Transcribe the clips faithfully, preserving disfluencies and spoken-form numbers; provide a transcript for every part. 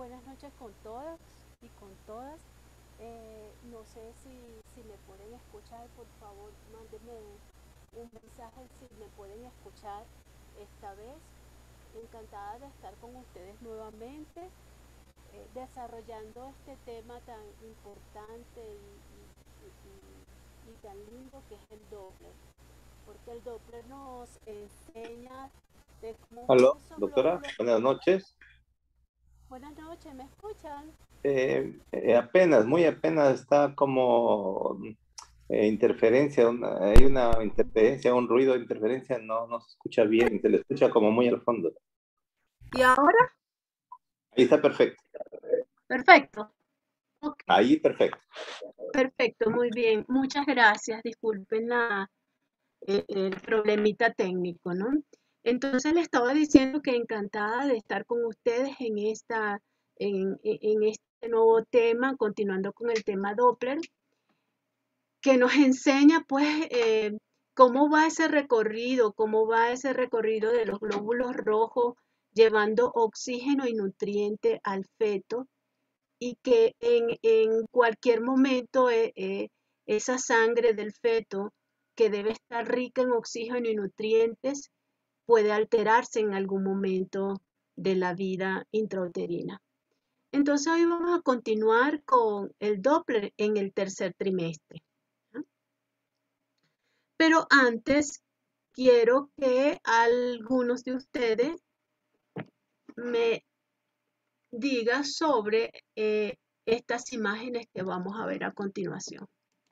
buenas noches con todos y con todas. Eh, no sé si, si me pueden escuchar, por favor, mándenme un mensaje si me pueden escuchar esta vez. Encantada de estar con ustedes nuevamente, eh, desarrollando este tema tan importante y, y, y, y tan lindo que es el Doppler, porque el Doppler nos enseña de cómo Aló, esos doctora, glóbulos. buenas noches. Buenas noches, ¿me escuchan? Eh, eh, apenas, muy apenas está como eh, interferencia, una- hay una interferencia, un ruido de interferencia, no, no se escucha bien, se le escucha como muy al fondo. ¿Y ahora? Ahí está perfecto, Perfecto. Ok, ahí perfecto. perfecto, muy bien. Muchas gracias. Disculpen la, eh, el problemita técnico, ¿no? Entonces le estaba diciendo que encantada de estar con ustedes en esta, en, en- en este nuevo tema, continuando con el tema Doppler, que nos enseña pues eh, cómo va ese recorrido, cómo va ese recorrido de los glóbulos rojos llevando oxígeno y nutriente al feto y que en, en cualquier momento eh, eh, esa sangre del feto que debe estar rica en oxígeno y nutrientes puede alterarse en algún momento de la vida intrauterina. Entonces hoy vamos a continuar con el Doppler en el tercer trimestre. ¿No? Pero antes quiero que algunos de ustedes me digan sobre eh, estas imágenes que vamos a ver a continuación.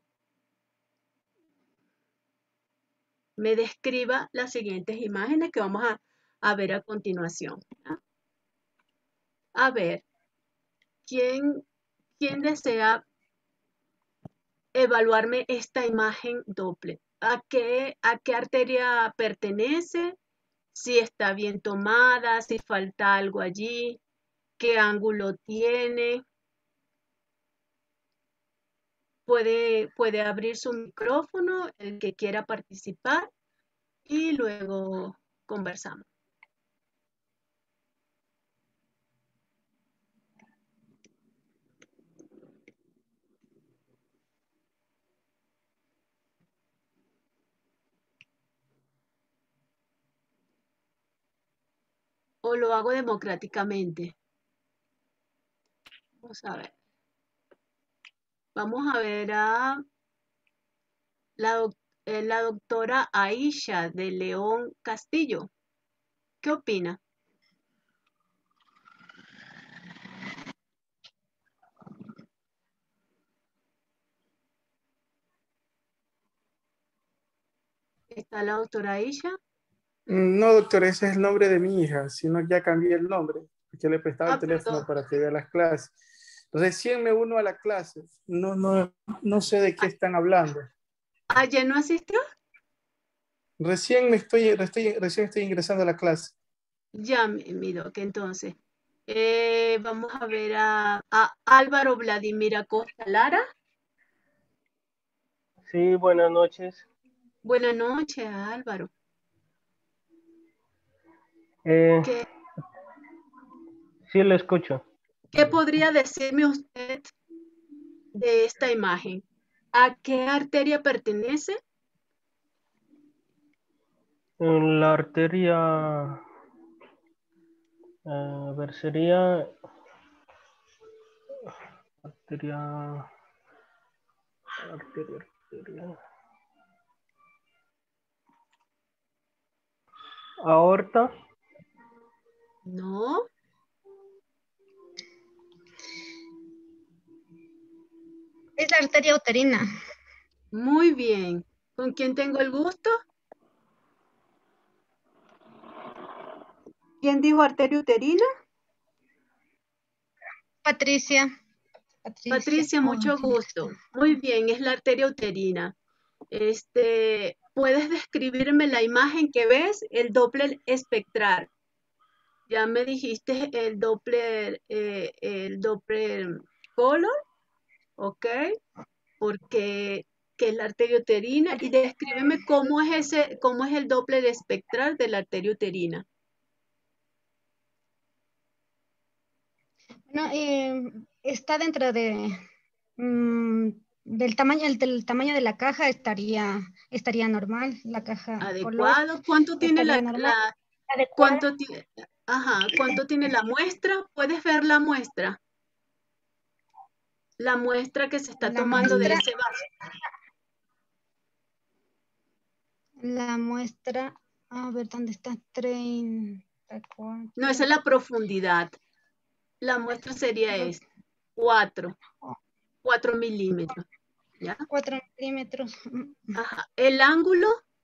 Me describa las siguientes imágenes que vamos a, a ver a continuación. ¿Ya? A ver, ¿quién, quién desea evaluarme esta imagen doble? ¿A qué, a qué arteria pertenece? Si está bien tomada, si falta algo allí, qué ángulo tiene. Puede, puede abrir su micrófono, el que quiera participar, y luego conversamos. O lo hago democráticamente. Vamos a ver. Vamos a ver a la, doc- eh, la doctora Aisha de León Castillo. ¿Qué opina? ¿Está la doctora Aisha? No, doctor, ese es el nombre de mi hija, sino que ya cambié el nombre, porque le prestaba el Ah, teléfono perdón. para que vea las clases. Recién me uno a la clase, no, no, no sé de qué están hablando. ¿Ayer no asistió? Recién me estoy, recién, recién estoy ingresando a la clase. Ya, mi, mi doc, entonces. Eh, vamos a ver a, a Álvaro Vladimir Acosta Lara. Sí, buenas noches. Buenas noches, Álvaro. Eh, ¿Qué, sí, lo escucho. qué podría decirme usted de esta imagen? ¿A qué arteria pertenece? En la arteria, eh, a ver, sería arteria, arteria, arteria, aorta. No. Es la arteria uterina. Muy bien. ¿Con quién tengo el gusto? ¿Quién dijo arteria uterina? Patricia. Patricia. Patricia, Oh, mucho tiene que estar. gusto. Muy bien, es la arteria uterina. Este, ¿puedes describirme la imagen que ves? El Doppler espectral. Ya me dijiste el Doppler, eh, el Doppler color, ¿ok? Porque que es la arteria uterina y descríbeme cómo es ese, cómo es el Doppler espectral de la arteria uterina. No, eh, está dentro de mm, del tamaño el, del tamaño de la caja estaría estaría normal, la caja color Adecuado. ¿Cuánto tiene la, estaría normal. la Adecuada. cuánto tiene, ajá, cuánto tiene la muestra? ¿Puedes ver la muestra? La muestra que se está La tomando de muestra, ese vaso. la muestra, a ver dónde está, treinta y cuatro. No, esa es la profundidad. La muestra sería esta, cuatro, cuatro milímetros, ¿ya? cuatro milímetros. Ajá. El ángulo,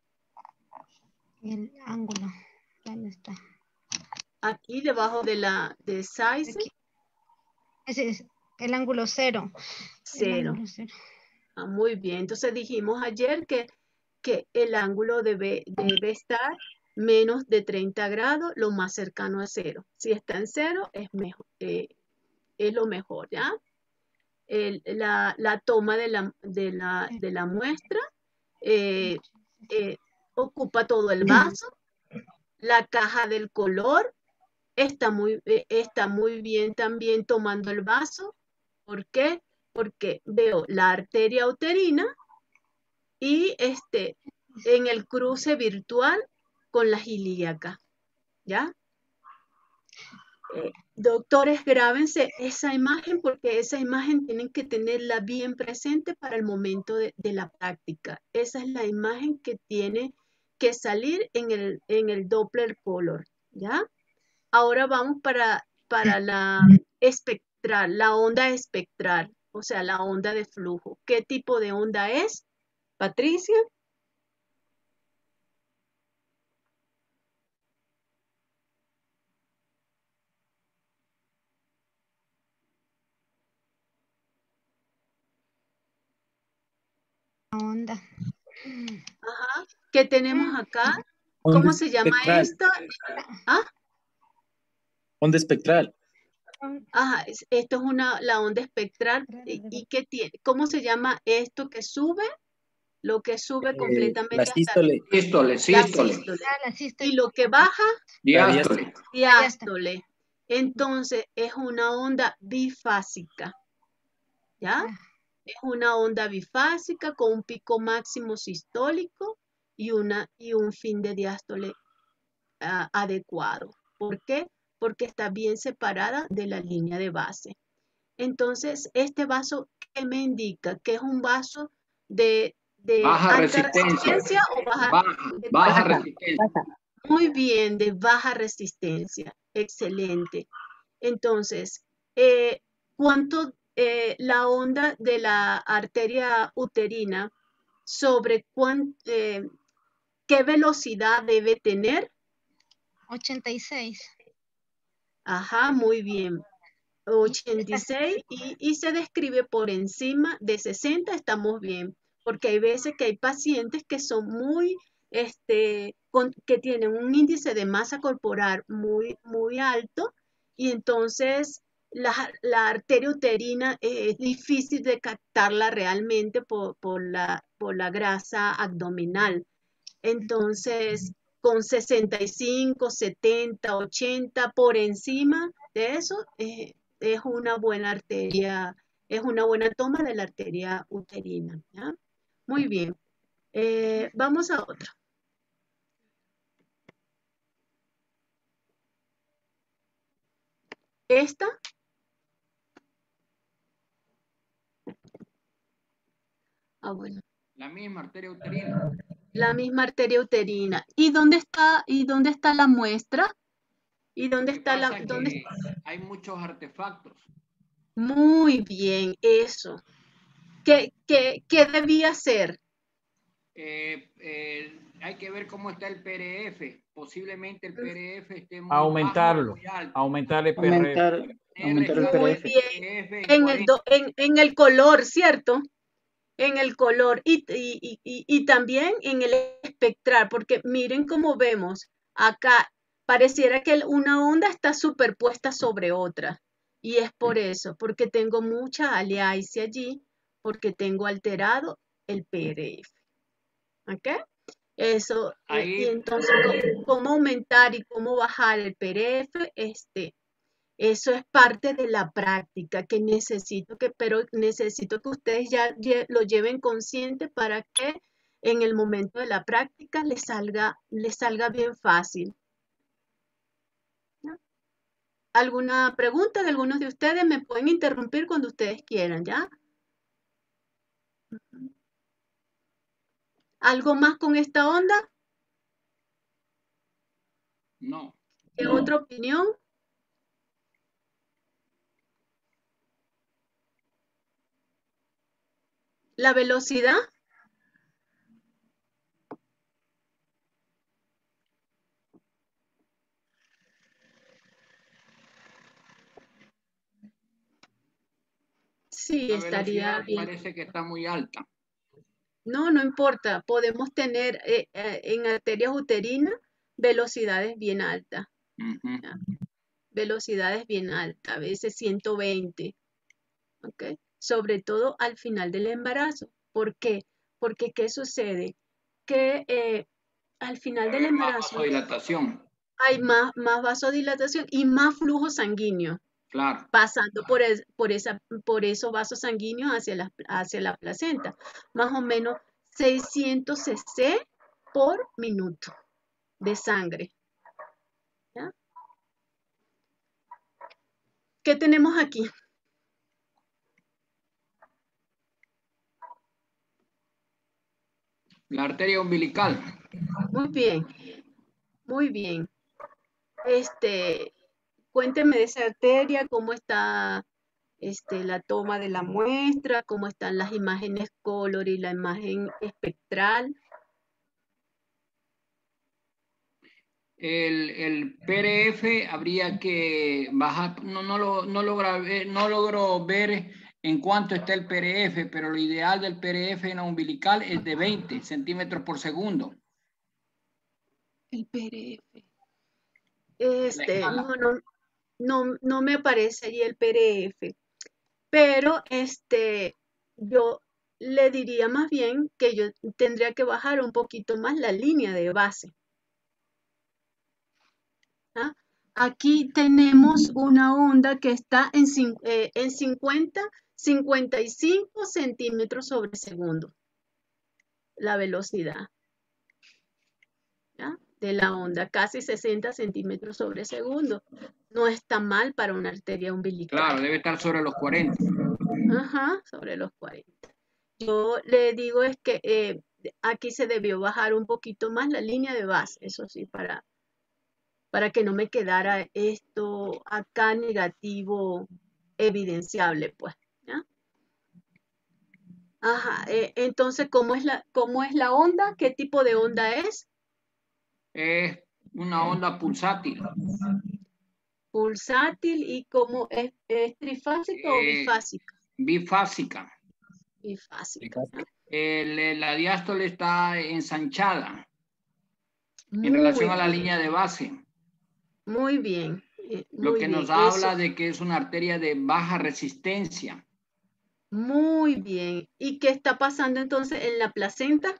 El ángulo, ¿dónde está? aquí debajo de la de size, Aquí. Ese es el ángulo cero. El cero. ángulo cero. Ah, muy bien. Entonces dijimos ayer que, que el ángulo debe, debe estar menos de treinta grados, lo más cercano a cero. Si está en cero, es, mejor, eh, es lo mejor, ¿ya? El, la, la toma de la, de la, de la muestra eh, eh, ocupa todo el vaso. La caja del color está muy, eh, está muy bien también tomando el vaso. ¿Por qué? Porque veo la arteria uterina y este, en el cruce virtual con la ilíaca, ¿ya? Eh, doctores, grábense esa imagen porque esa imagen tienen que tenerla bien presente para el momento de, de la práctica. Esa es la imagen que tiene que salir en el, en el Doppler color, ¿ya? Ahora vamos para, para la espectral, la onda espectral, o sea, la onda de flujo. ¿Qué tipo de onda es, Patricia? Onda. Ajá. ¿Qué tenemos acá? Onda ¿Cómo se llama espectral. esto? ¿Ah? Onda espectral. Ajá, es- esto es una, la onda espectral. ¿Y, y qué tiene? ¿Cómo se llama esto que sube? Lo que sube Eh, la completamente hasta sístole. Sístole, la sístole, sístole. Ah, la sístole. Y lo que baja, La diástole. diástole. diástole. Entonces, es una onda bifásica. ¿Ya? Ah, Es una onda bifásica con un pico máximo sistólico y, una, y un fin de diástole ah, adecuado. ¿Por qué? Porque está bien separada de la línea de base. Entonces, este vaso, ¿qué me indica? Que es un vaso de, de Baja alta resistencia. resistencia o baja, Baja, de baja baja. resistencia. Muy bien, de baja resistencia. Excelente. Entonces, eh, ¿cuánto eh, la onda de la arteria uterina sobre cuán, eh, qué velocidad debe tener? ochenta y seis. Ajá, muy bien. ochenta y seis y, y se describe por encima de sesenta, estamos bien, porque hay veces que hay pacientes que son muy, este, con, que tienen un índice de masa corporal muy, muy alto y entonces la, la arteria uterina eh, es difícil de captarla realmente por, por, la, por la grasa abdominal. Entonces, con sesenta y cinco, setenta, ochenta por encima de eso, eh, es una buena arteria, es una buena toma de la arteria uterina, ¿ya? Muy bien. Eh, vamos a otra. Esta. Ah, bueno. La misma arteria uterina. La misma arteria uterina. ¿Y dónde está, y dónde está la muestra? ¿Y dónde Lo que está la, pasa es dónde que está? hay muchos artefactos. Muy bien, eso. ¿Qué, qué, qué debía ser? Eh, eh, hay que ver cómo está el P R F. Posiblemente el P R F esté muy Aumentarlo, bajo o muy alto. aumentar el P R F. Aumentar, aumentar el Muy P R F. bien. En el, do- en, en el color, ¿cierto? En el color y, y, y, y también en el espectral, porque miren cómo vemos acá, pareciera que una onda está superpuesta sobre otra. Y es por eso, porque tengo mucha aleacia allí, porque tengo alterado el P R F. ¿Ok? Eso, eh, y Ahí, entonces, ¿cómo, cómo aumentar y cómo bajar el P R F? Este, Eso es parte de la práctica que necesito que, pero necesito que ustedes ya lle- lo lleven consciente para que en el momento de la práctica les salga, les salga bien fácil. ¿Ya? ¿Alguna pregunta de algunos de ustedes? Me pueden interrumpir cuando ustedes quieran, ¿ya? ¿Algo más con esta onda? No. ¿Qué otra opinión? ¿La velocidad? Sí, La estaría velocidad bien. parece que está muy alta. No, no importa. Podemos tener eh, eh, en arterias uterinas velocidades bien altas. Ujú. ¿Ya? Velocidades bien altas, a veces ciento veinte. ¿Ok? Sobre todo al final del embarazo. ¿Por qué? Porque ¿qué sucede? Que eh, al final del Más embarazo vasodilatación. hay más, más vasodilatación y más flujo sanguíneo Claro. pasando por, es- por, esa, por esos vasos sanguíneos hacia la, hacia la placenta. Más o menos seiscientos cc por minuto de sangre. ¿Ya? ¿Qué tenemos aquí? La arteria umbilical. Muy bien, muy bien. Este, cuénteme de esa arteria, cómo está este, la toma de la muestra, cómo están las imágenes color y la imagen espectral. El, el P R F habría que bajar, no, no, lo, no, logra ver, no logro ver en cuánto está el P R F, pero lo ideal del P R F en la umbilical es de veinte centímetros por segundo. El P R F. La Este, escala. no, no, no, no me aparece ahí el P R F, pero este, yo le diría más bien que yo tendría que bajar un poquito más la línea de base. ¿Ah? Aquí tenemos una onda que está en, cin- eh, en cincuenta, cincuenta y cinco centímetros sobre segundo, la velocidad, ¿ya? De la onda, casi sesenta centímetros sobre segundo. No está mal para una arteria umbilical. Claro, debe estar sobre los cuarenta. Ajá, sobre los cuarenta. Yo le digo es que eh, aquí se debió bajar un poquito más la línea de base, eso sí, para, para que no me quedara esto acá negativo evidenciable, pues, ¿ya? Ajá, eh, entonces, ¿cómo es la, cómo es la onda? ¿Qué tipo de onda es? Es una onda pulsátil. Pulsátil y cómo es, es trifásica o Eh, bifásica. bifásica. Bifásica, ¿ya? El, la diástole está ensanchada en Muy relación a la bien, línea de base, muy bien, eh, lo muy que bien. nos Eso, habla de que es una arteria de baja resistencia. muy bien. ¿Y qué está pasando entonces en la placenta?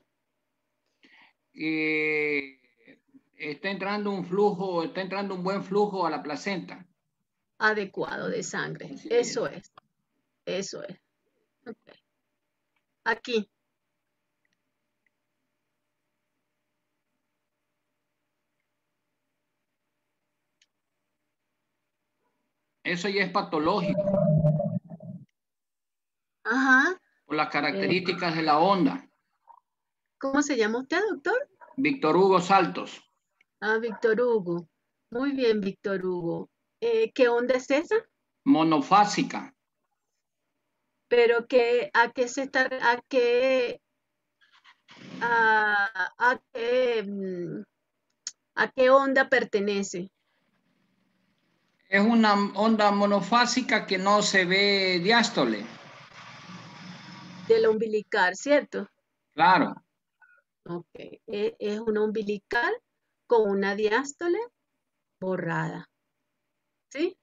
Eh, está entrando un flujo, está entrando un buen flujo a la placenta. Adecuado de sangre. Así Eso es. es, eso es. Ok. Aquí. Eso ya es patológico Ajá. por las Eh, características de la onda. ¿cómo se llama usted, doctor? Víctor Hugo Saltos. Ah, Víctor Hugo. Muy bien, Víctor Hugo. Eh, ¿qué onda es esa? Monofásica. Pero que, ¿a qué se está, a qué, a, a qué, mm, a qué onda pertenece? Es una onda monofásica que no se ve diástole. De la umbilical, ¿cierto? Claro. Ok. E- Es una umbilical con una diástole borrada. ¿Sí?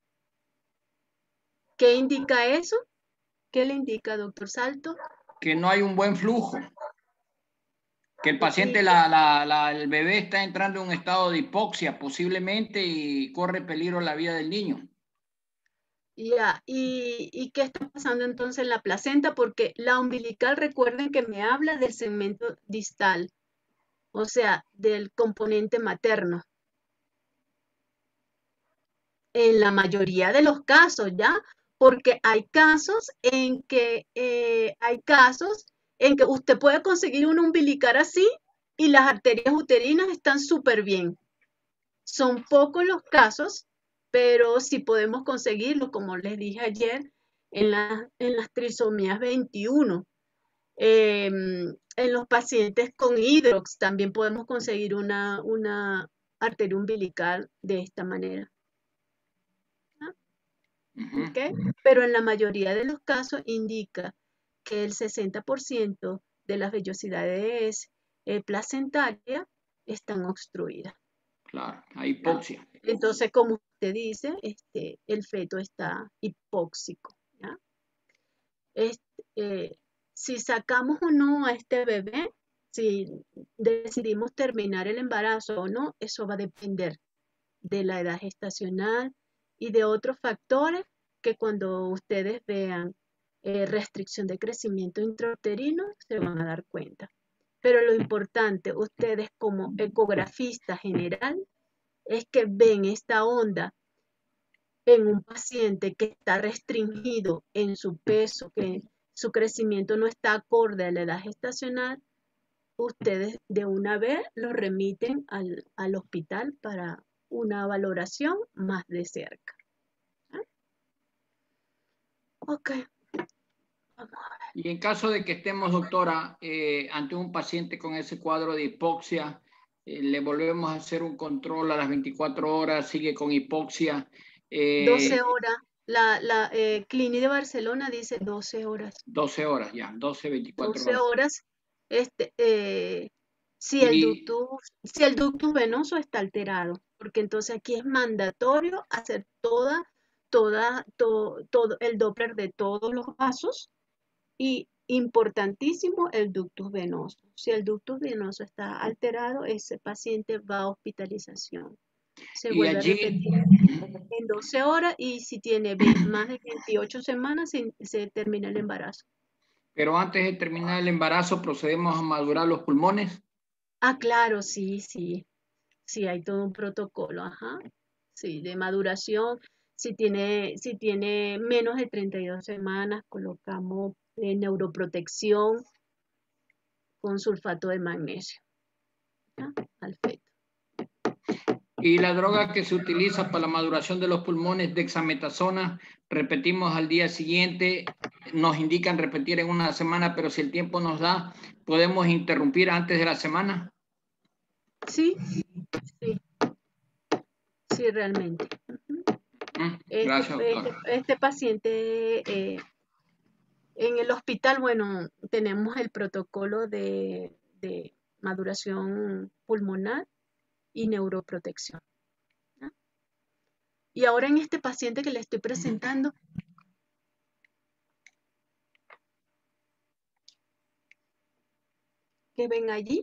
¿Qué indica eso? ¿Qué le indica, doctor Salto? Que no hay un buen flujo. Que el Y, paciente, y- la, la, la, el bebé está entrando en un estado de hipoxia posiblemente y corre peligro la vida del niño. Ya, ¿y, y qué está pasando entonces en la placenta? Porque la umbilical, recuerden que me habla del segmento distal, o sea, del componente materno. En la mayoría de los casos, ¿ya? Porque hay casos en que, eh, hay casos en que usted puede conseguir un umbilical así y las arterias uterinas están súper bien. Son pocos los casos, pero sí podemos conseguirlo, como les dije ayer, en, la, en las trisomías veintiuno. Eh, en los pacientes con hidrox también podemos conseguir una, una arteria umbilical de esta manera. ¿Ah? Ujú. ¿Okay? Pero en la mayoría de los casos indica que el sesenta por ciento de las vellosidades eh, placentarias están obstruidas. Claro, hay hipoxia. Entonces, como usted dice, este, el feto está hipóxico. ¿Ya? Este, eh, si sacamos o no a este bebé, si decidimos terminar el embarazo o no, eso va a depender de la edad gestacional y de otros factores que cuando ustedes vean eh, restricción de crecimiento intrauterino se van a dar cuenta. Pero lo importante, ustedes como ecografista general, es que ven esta onda en un paciente que está restringido en su peso, que su crecimiento no está acorde a la edad gestacional, ustedes de una vez lo remiten al, al hospital para una valoración más de cerca. ¿Ah? Ok, vamos a ver. Y en caso de que estemos, doctora, eh, ante un paciente con ese cuadro de hipoxia, eh, le volvemos a hacer un control a las veinticuatro horas, sigue con hipoxia. eh, doce horas, la, la eh, Clínica de Barcelona dice doce horas. doce horas ya, doce, veinticuatro doce horas. horas, este, eh, si, Y- el ductus, si el ductus venoso está alterado, porque entonces aquí es mandatorio hacer toda, toda, to- todo el Doppler de todos los vasos y importantísimo el ductus venoso. Si el ductus venoso está alterado, ese paciente va a hospitalización. Se Y vuelve a allí, repetir en doce horas y si tiene más de veintiocho semanas se, se termina el embarazo. pero antes de terminar el embarazo, procedemos a madurar los pulmones. Ah, claro, sí, sí. Sí, hay todo un protocolo, ajá. Sí, de maduración. Si tiene, si tiene menos de treinta y dos semanas, colocamos eh, neuroprotección con sulfato de magnesio, ¿ya? Al feto. Y la droga que se utiliza para la maduración de los pulmones, dexametasona, repetimos al día siguiente, nos indican repetir en una semana, pero si el tiempo nos da, podemos interrumpir antes de la semana. Sí, sí, sí, realmente. Ujú. Mm, Este, Gracias, este, doctora. este paciente eh, en el hospital, bueno, tenemos el protocolo de, de maduración pulmonar y neuroprotección. ¿Ya? Y ahora en este paciente que le estoy presentando, que ven allí,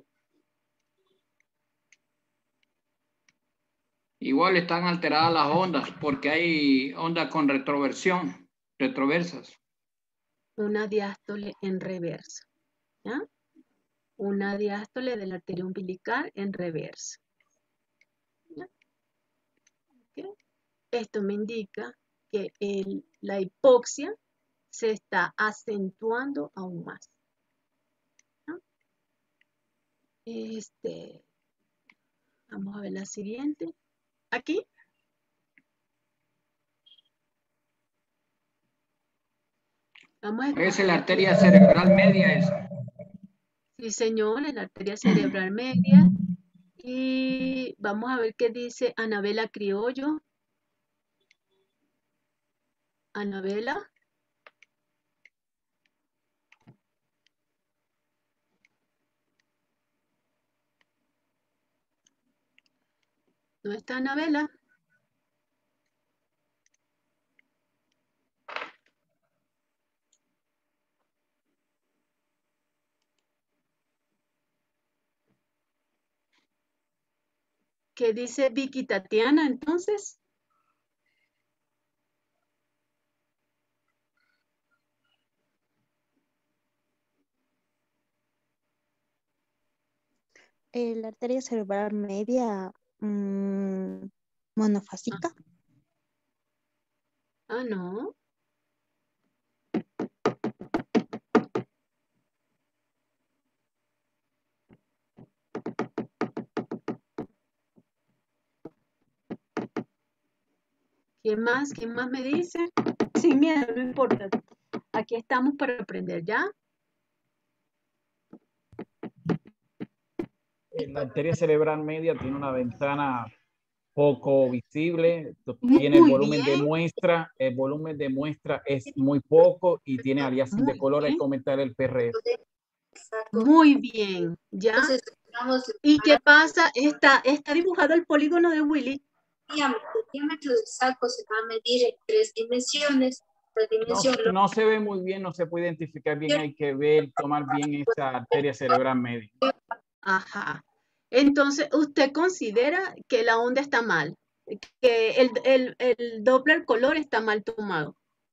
Igual están alteradas las ondas porque hay ondas con retroversión, retroversas. una diástole en reversa, ¿ya? Una diástole de la arteria umbilical en reversa. ¿Ya? ¿Okay? Esto me indica que el, la hipoxia se está acentuando aún más. ¿Ya? Este, vamos a ver la siguiente. Aquí. Vamos a Parece escoger la aquí. arteria cerebral media esa. Sí, señor, en la arteria cerebral media. Y vamos a ver qué dice Anabela Criollo. Anabela. ¿No está Anabela? ¿Qué dice Vicky Tatiana entonces? Eh, la arteria cerebral media mm, monofásica. Ah, no. ¿Quién más? ¿Quién más me dice? Sin miedo, no importa. Aquí estamos para aprender, ¿ya? Eh, La arteria cerebral media tiene una ventana poco visible, tiene el Muy volumen de bien, muestra, el volumen de muestra es muy poco y tiene aliasing de muy color, hay bien, que aumentar el P R F. muy bien, ¿ya? ¿Y qué pasa? Está, está dibujado el polígono de Willy. El diámetro del saco se va a medir en tres dimensiones. La No, dimensión no se ve muy bien, no se puede identificar bien, hay que ver, tomar bien esa arteria cerebral media. Ajá. Entonces, ¿usted considera que la onda está mal? Que el, el, el Doppler color está mal tomado.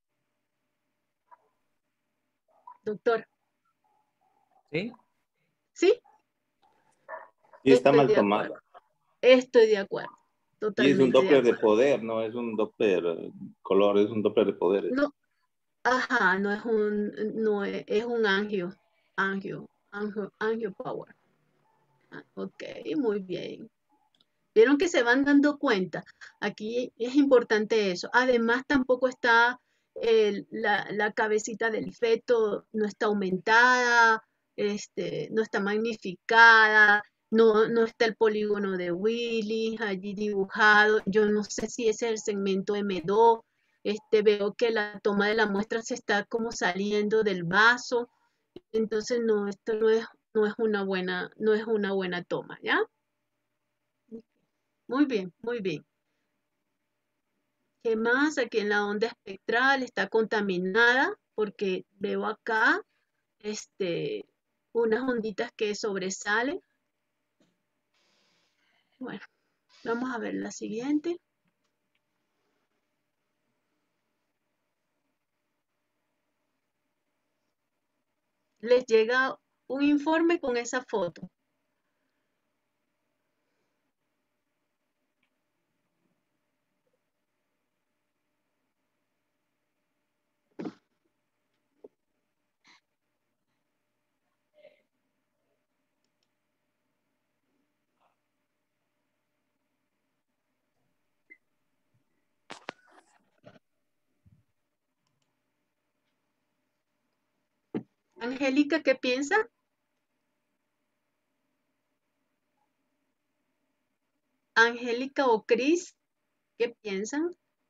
Doctor, ¿Sí? ¿sí? Y está Estoy mal de tomado. acuerdo. Estoy de acuerdo. Y es un Totalmente de Doppler de acuerdo. poder, no es un Doppler eh, color, es un Doppler de poder. No, ajá, no es un, no es, es un angio, angio, angio, angio power. Ah, ok, muy bien. Vieron que se van dando cuenta. Aquí es importante eso. Además, tampoco está el- la, la cabecita del feto, no está aumentada, este, no está magnificada, no, no está el polígono de Willy allí dibujado. Yo no sé si ese es el segmento M dos. Este, veo que la toma de la muestra se está como saliendo del vaso. Entonces, no, esto no es, no es una buena, no es una buena toma, ¿ya? Muy bien, muy bien. ¿Qué más? Aquí en la onda espectral está contaminada porque veo acá este, unas onditas que sobresalen. Bueno, vamos a ver la siguiente. Les llega un informe con esa foto. Angélica, ¿qué piensa? Angélica o Cris, ¿qué piensan?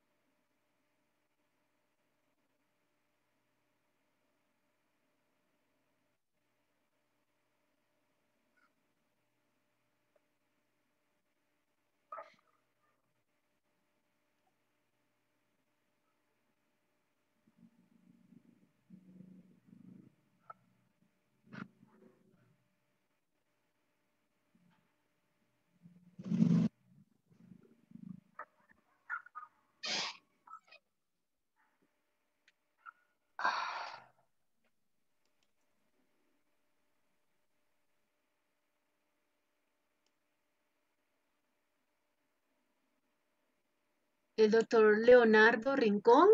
El doctor Leonardo Rincón,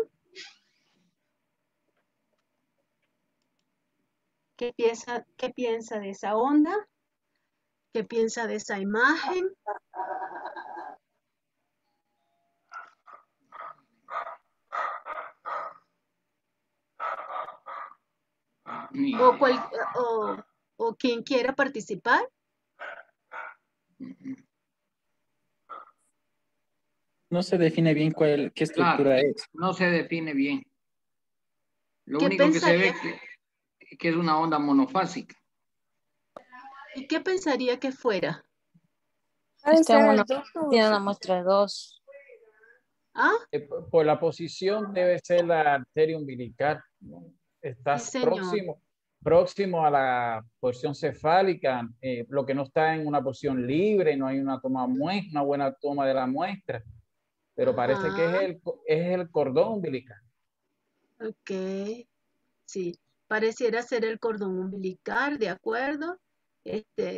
¿qué piensa, qué piensa de esa onda? ¿Qué piensa de esa imagen? Ni- O, cual, o, o quien quiera participar. No se define bien cuál, qué Claro, estructura es. no se define bien. Lo ¿Qué único que se pensaría, ve que, que es una onda monofásica. ¿y qué pensaría que fuera? Está en una, tiene una muestra de dos. ¿Ah? Eh, por por la posición debe ser la arteria umbilical, ¿no? Sí, Estás señor. próximo, próximo a la porción cefálica, eh, lo que no está en una posición libre, no hay una toma muestra, una buena toma de la muestra, pero parece que es Ajá, el, es el cordón umbilical. ok. Sí, pareciera ser el cordón umbilical, de acuerdo. Este,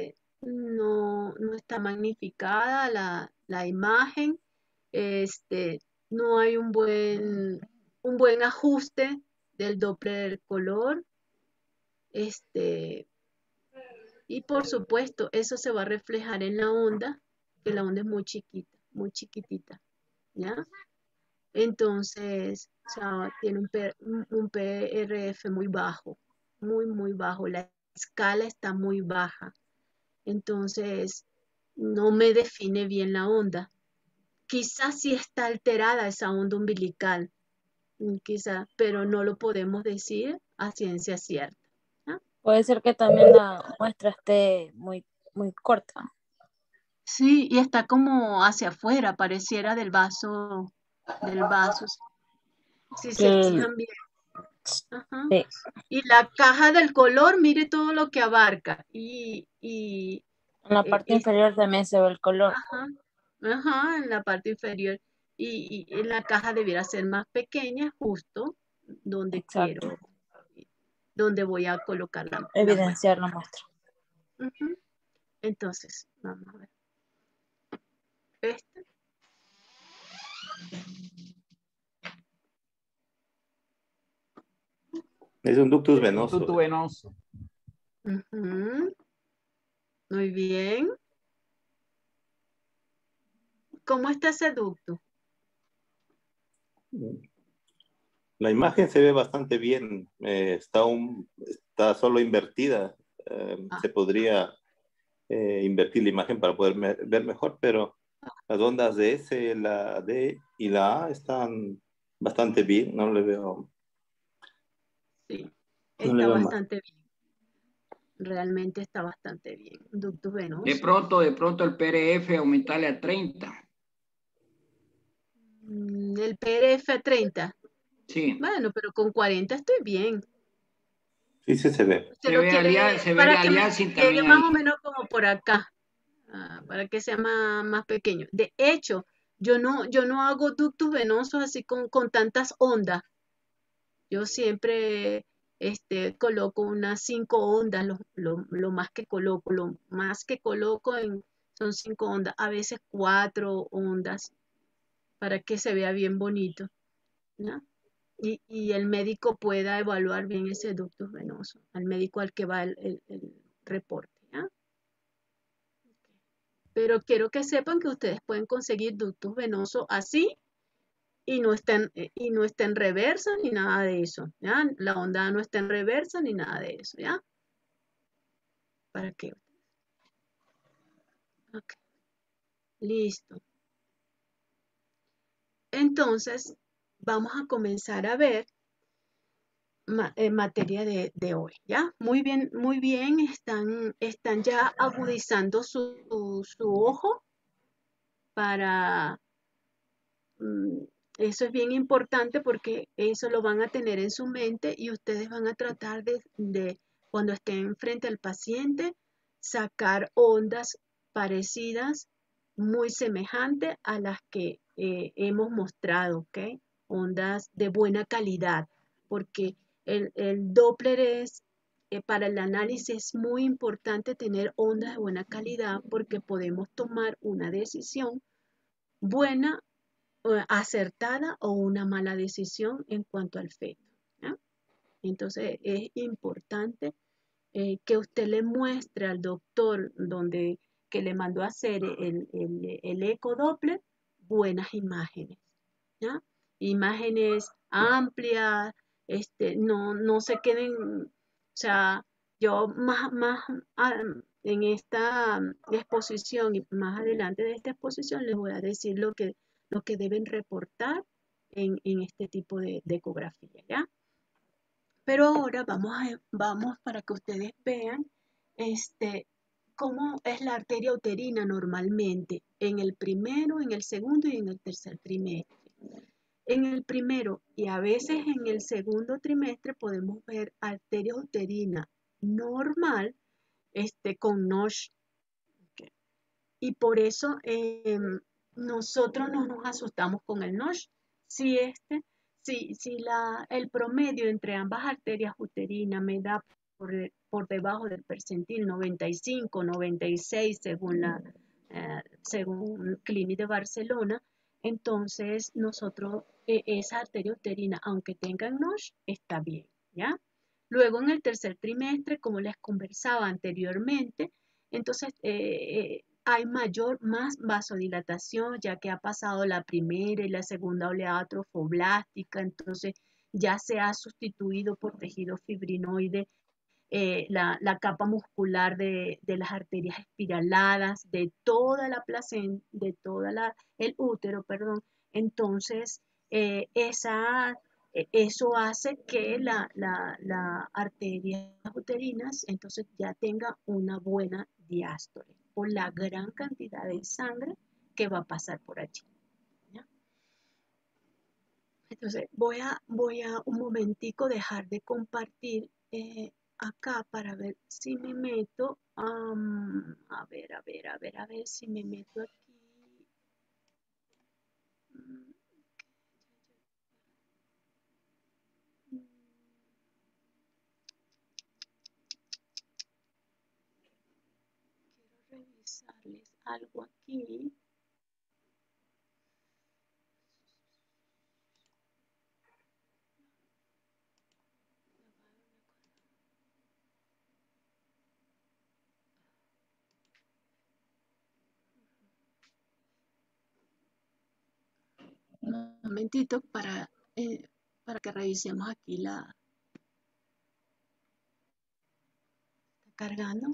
no, no está magnificada la, la imagen, este, no hay un buen, un buen ajuste del Doppler color, este, y por supuesto eso se va a reflejar en la onda, que la onda es muy chiquita, muy chiquitita, ¿ya? Entonces, o sea, tiene un, P- un un P R F muy bajo, muy, muy bajo, la escala está muy baja. Entonces, no me define bien la onda. Quizás sí está alterada esa onda umbilical, mm, quizá, pero no lo podemos decir a ciencia cierta. ¿Ah? Puede ser que también la muestra esté muy, muy corta. Sí, y está como hacia afuera, pareciera del vaso, del vaso, si se Que, fijan bien. Ajá. sí, Y la caja del color, mire todo lo que abarca. Y, y en la eh, parte es, inferior también se ve el color. ajá, ajá, en la parte inferior. Y, y la caja debiera ser más pequeña, justo donde Exacto. quiero, donde voy a colocar la, la muestra. Evidenciar la muestra. Ujú. Entonces, vamos a ver. Este. Es un ductus Un venoso. ducto venoso. Ujú. Muy bien. ¿Cómo está ese ducto? La imagen se ve bastante bien, eh, está, un, está solo invertida. Eh, Ah, se podría eh, invertir la imagen para poder me- ver mejor, pero las ondas de S, la D y la A están bastante bien, no le veo, sí, no le está veo mal. bastante bien. Realmente está bastante bien. Ducto De venoso. pronto, de pronto el P R F aumentarle a treinta. Mm, El P R F a treinta. Sí. Bueno, pero con cuarenta estoy bien. Sí, sí se ve. Usted Se lo ve, alia- quiere se ve el para que me aliasing llegue también más ahí. o menos como por acá, ah, para que sea más, más pequeño. De hecho, yo no, yo no hago ductos venosos así con, con tantas ondas. Yo siempre este, coloco unas cinco ondas, lo, lo- lo más que coloco, lo más que coloco en, son cinco ondas, a veces cuatro ondas, para que se vea bien bonito, ¿no? Y, y el médico pueda evaluar bien ese ductus venoso, al médico al que va el, el- el reporte, ¿ya? Pero quiero que sepan que ustedes pueden conseguir ductus venosos así y no está en, eh, y no está en reversa ni nada de eso, ¿ya? La onda no está en reversa ni nada de eso, ¿ya? ¿Para qué? Ok, listo. Entonces, vamos a comenzar a ver ma- en materia de, de hoy, ¿ya? Muy bien, muy bien, están, están ya agudizando su, su ojo para, mm, eso es bien importante porque eso lo van a tener en su mente y ustedes van a tratar de, de cuando estén frente al paciente, sacar ondas parecidas, muy semejantes a las que eh, hemos mostrado, ¿ok? Ondas de buena calidad, porque el, el Doppler es, eh, para el análisis es muy importante tener ondas de buena calidad porque podemos tomar una decisión buena, eh, acertada o una mala decisión en cuanto al feto, ¿ya? Entonces es importante eh, que usted le muestre al doctor donde, que le mandó a hacer el, el, el ecodoppler buenas imágenes, ¿ya? Imágenes amplias, este, no, no se queden, o sea, yo más, más ah, en esta exposición y más adelante de esta exposición les voy a decir lo que, lo que deben reportar en, en este tipo de, de ecografía, ¿ya? Pero ahora vamos, a, vamos para que ustedes vean este, cómo es la arteria uterina normalmente en el primero, en el segundo y en el tercer trimestre. En el primero y a veces en el segundo trimestre podemos ver arteria uterina normal este, con N O S H. Okay. Y por eso eh, nosotros no nos asustamos con el N O S H. Si, este, si, si la, el promedio entre ambas arterias uterinas me da, por, por debajo del percentil noventa y cinco, noventa y seis según la eh, según Clínica de Barcelona, entonces nosotros eh, esa arteria uterina, aunque tenga N O S H, está bien, ¿ya? Luego en el tercer trimestre, como les conversaba anteriormente, entonces eh, eh, hay mayor, más vasodilatación, ya que ha pasado la primera y la segunda oleada trofoblástica, entonces ya se ha sustituido por tejido fibrinoide eh, la, la capa muscular de, de las arterias espiraladas, de toda la placenta, de toda la, el útero, perdón. Entonces, eh, esa, eh, eso hace que la, la, la arterias uterinas entonces ya tenga una buena diástole por la gran cantidad de sangre que va a pasar por allí. ¿Ya? Entonces, voy a, voy a un momentico dejar de compartir eh, acá para ver si me meto, um, a ver, a ver, a ver, a ver si me meto aquí. Quiero revisarles algo aquí. Un momentito para, eh, para que revisemos aquí la... ¿Está cargando?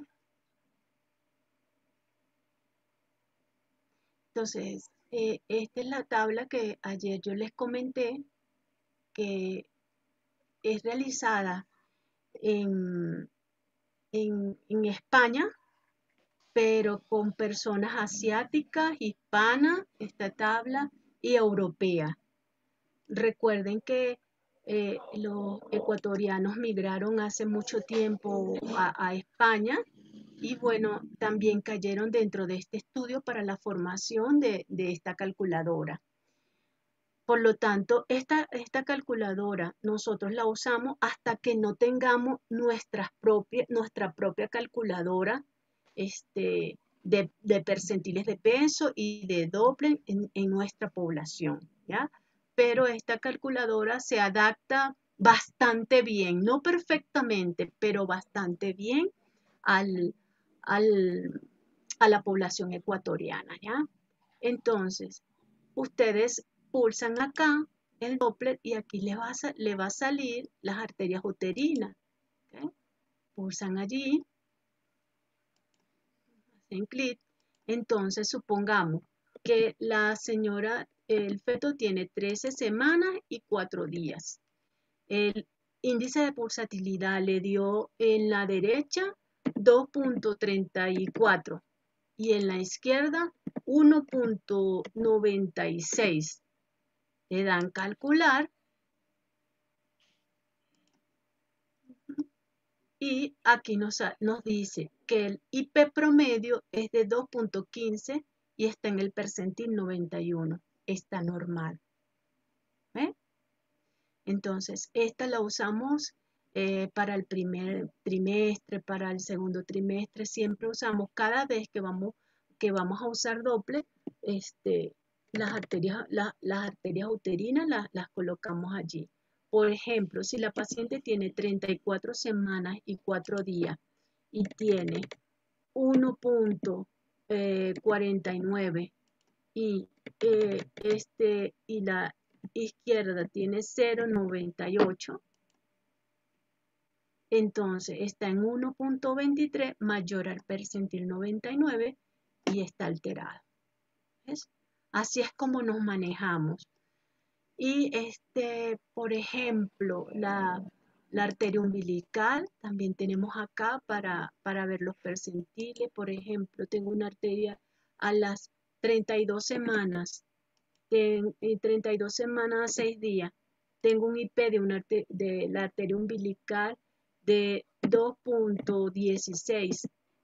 Entonces, eh, esta es la tabla que ayer yo les comenté que es realizada en, en, en España, pero con personas asiáticas, hispanas, esta tabla, y europea. Recuerden que eh, los ecuatorianos migraron hace mucho tiempo a, a España y bueno, también cayeron dentro de este estudio para la formación de, de esta calculadora. Por lo tanto, esta, esta calculadora nosotros la usamos hasta que no tengamos nuestras propias, nuestra propia calculadora este, de, de percentiles de peso y de Doppler en, en nuestra población, ¿ya? Pero esta calculadora se adapta bastante bien, no perfectamente, pero bastante bien al, al, a la población ecuatoriana, ¿ya? Entonces, ustedes pulsan acá el Doppler y aquí le va a, le va a salir las arterias uterinas. ¿Okay? Pulsan allí, hacen clic. Entonces, supongamos que la señora, el feto tiene trece semanas y cuatro días. El índice de pulsatilidad le dio en la derecha dos punto treinta y cuatro y en la izquierda uno punto noventa y seis. Le dan calcular y aquí nos, nos dice que el I P promedio es de dos punto quince y está en el percentil noventa y uno. Está normal. ¿Ve? Entonces, esta la usamos eh, para el primer trimestre, para el segundo trimestre. Siempre usamos cada vez que vamos, que vamos a usar Doppler, este, las arterias, la, las arterias uterinas las, las colocamos allí. Por ejemplo, si la paciente tiene treinta y cuatro semanas y cuatro días y tiene uno punto cuarenta y nueve y, eh, este, y la izquierda tiene cero punto noventa y ocho, entonces está en uno punto veintitrés mayor al percentil noventa y nueve y está alterado. ¿Ves? Así es como nos manejamos. Y este, por ejemplo, la, la arteria umbilical, también tenemos acá para, para ver los percentiles. Por ejemplo, tengo una arteria a las treinta y dos semanas, en, en treinta y dos semanas a seis días, tengo un I P de, una arte, de la arteria umbilical de dos punto dieciséis.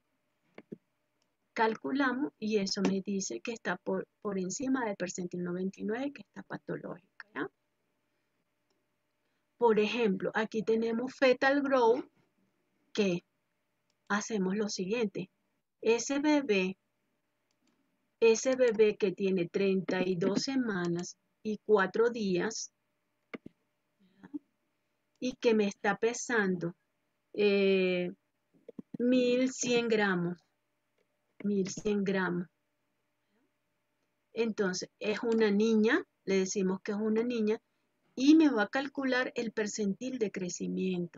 Calculamos y eso me dice que está por, por encima del percentil noventa y nueve, que está patológica, ¿ya? Por ejemplo, aquí tenemos fetal growth que hacemos lo siguiente. Ese bebé, ese bebé que tiene treinta y dos semanas y cuatro días, ¿verdad? Y que me está pesando eh, mil cien gramos, mil cien gramos. Entonces, es una niña, le decimos que es una niña, y me va a calcular el percentil de crecimiento.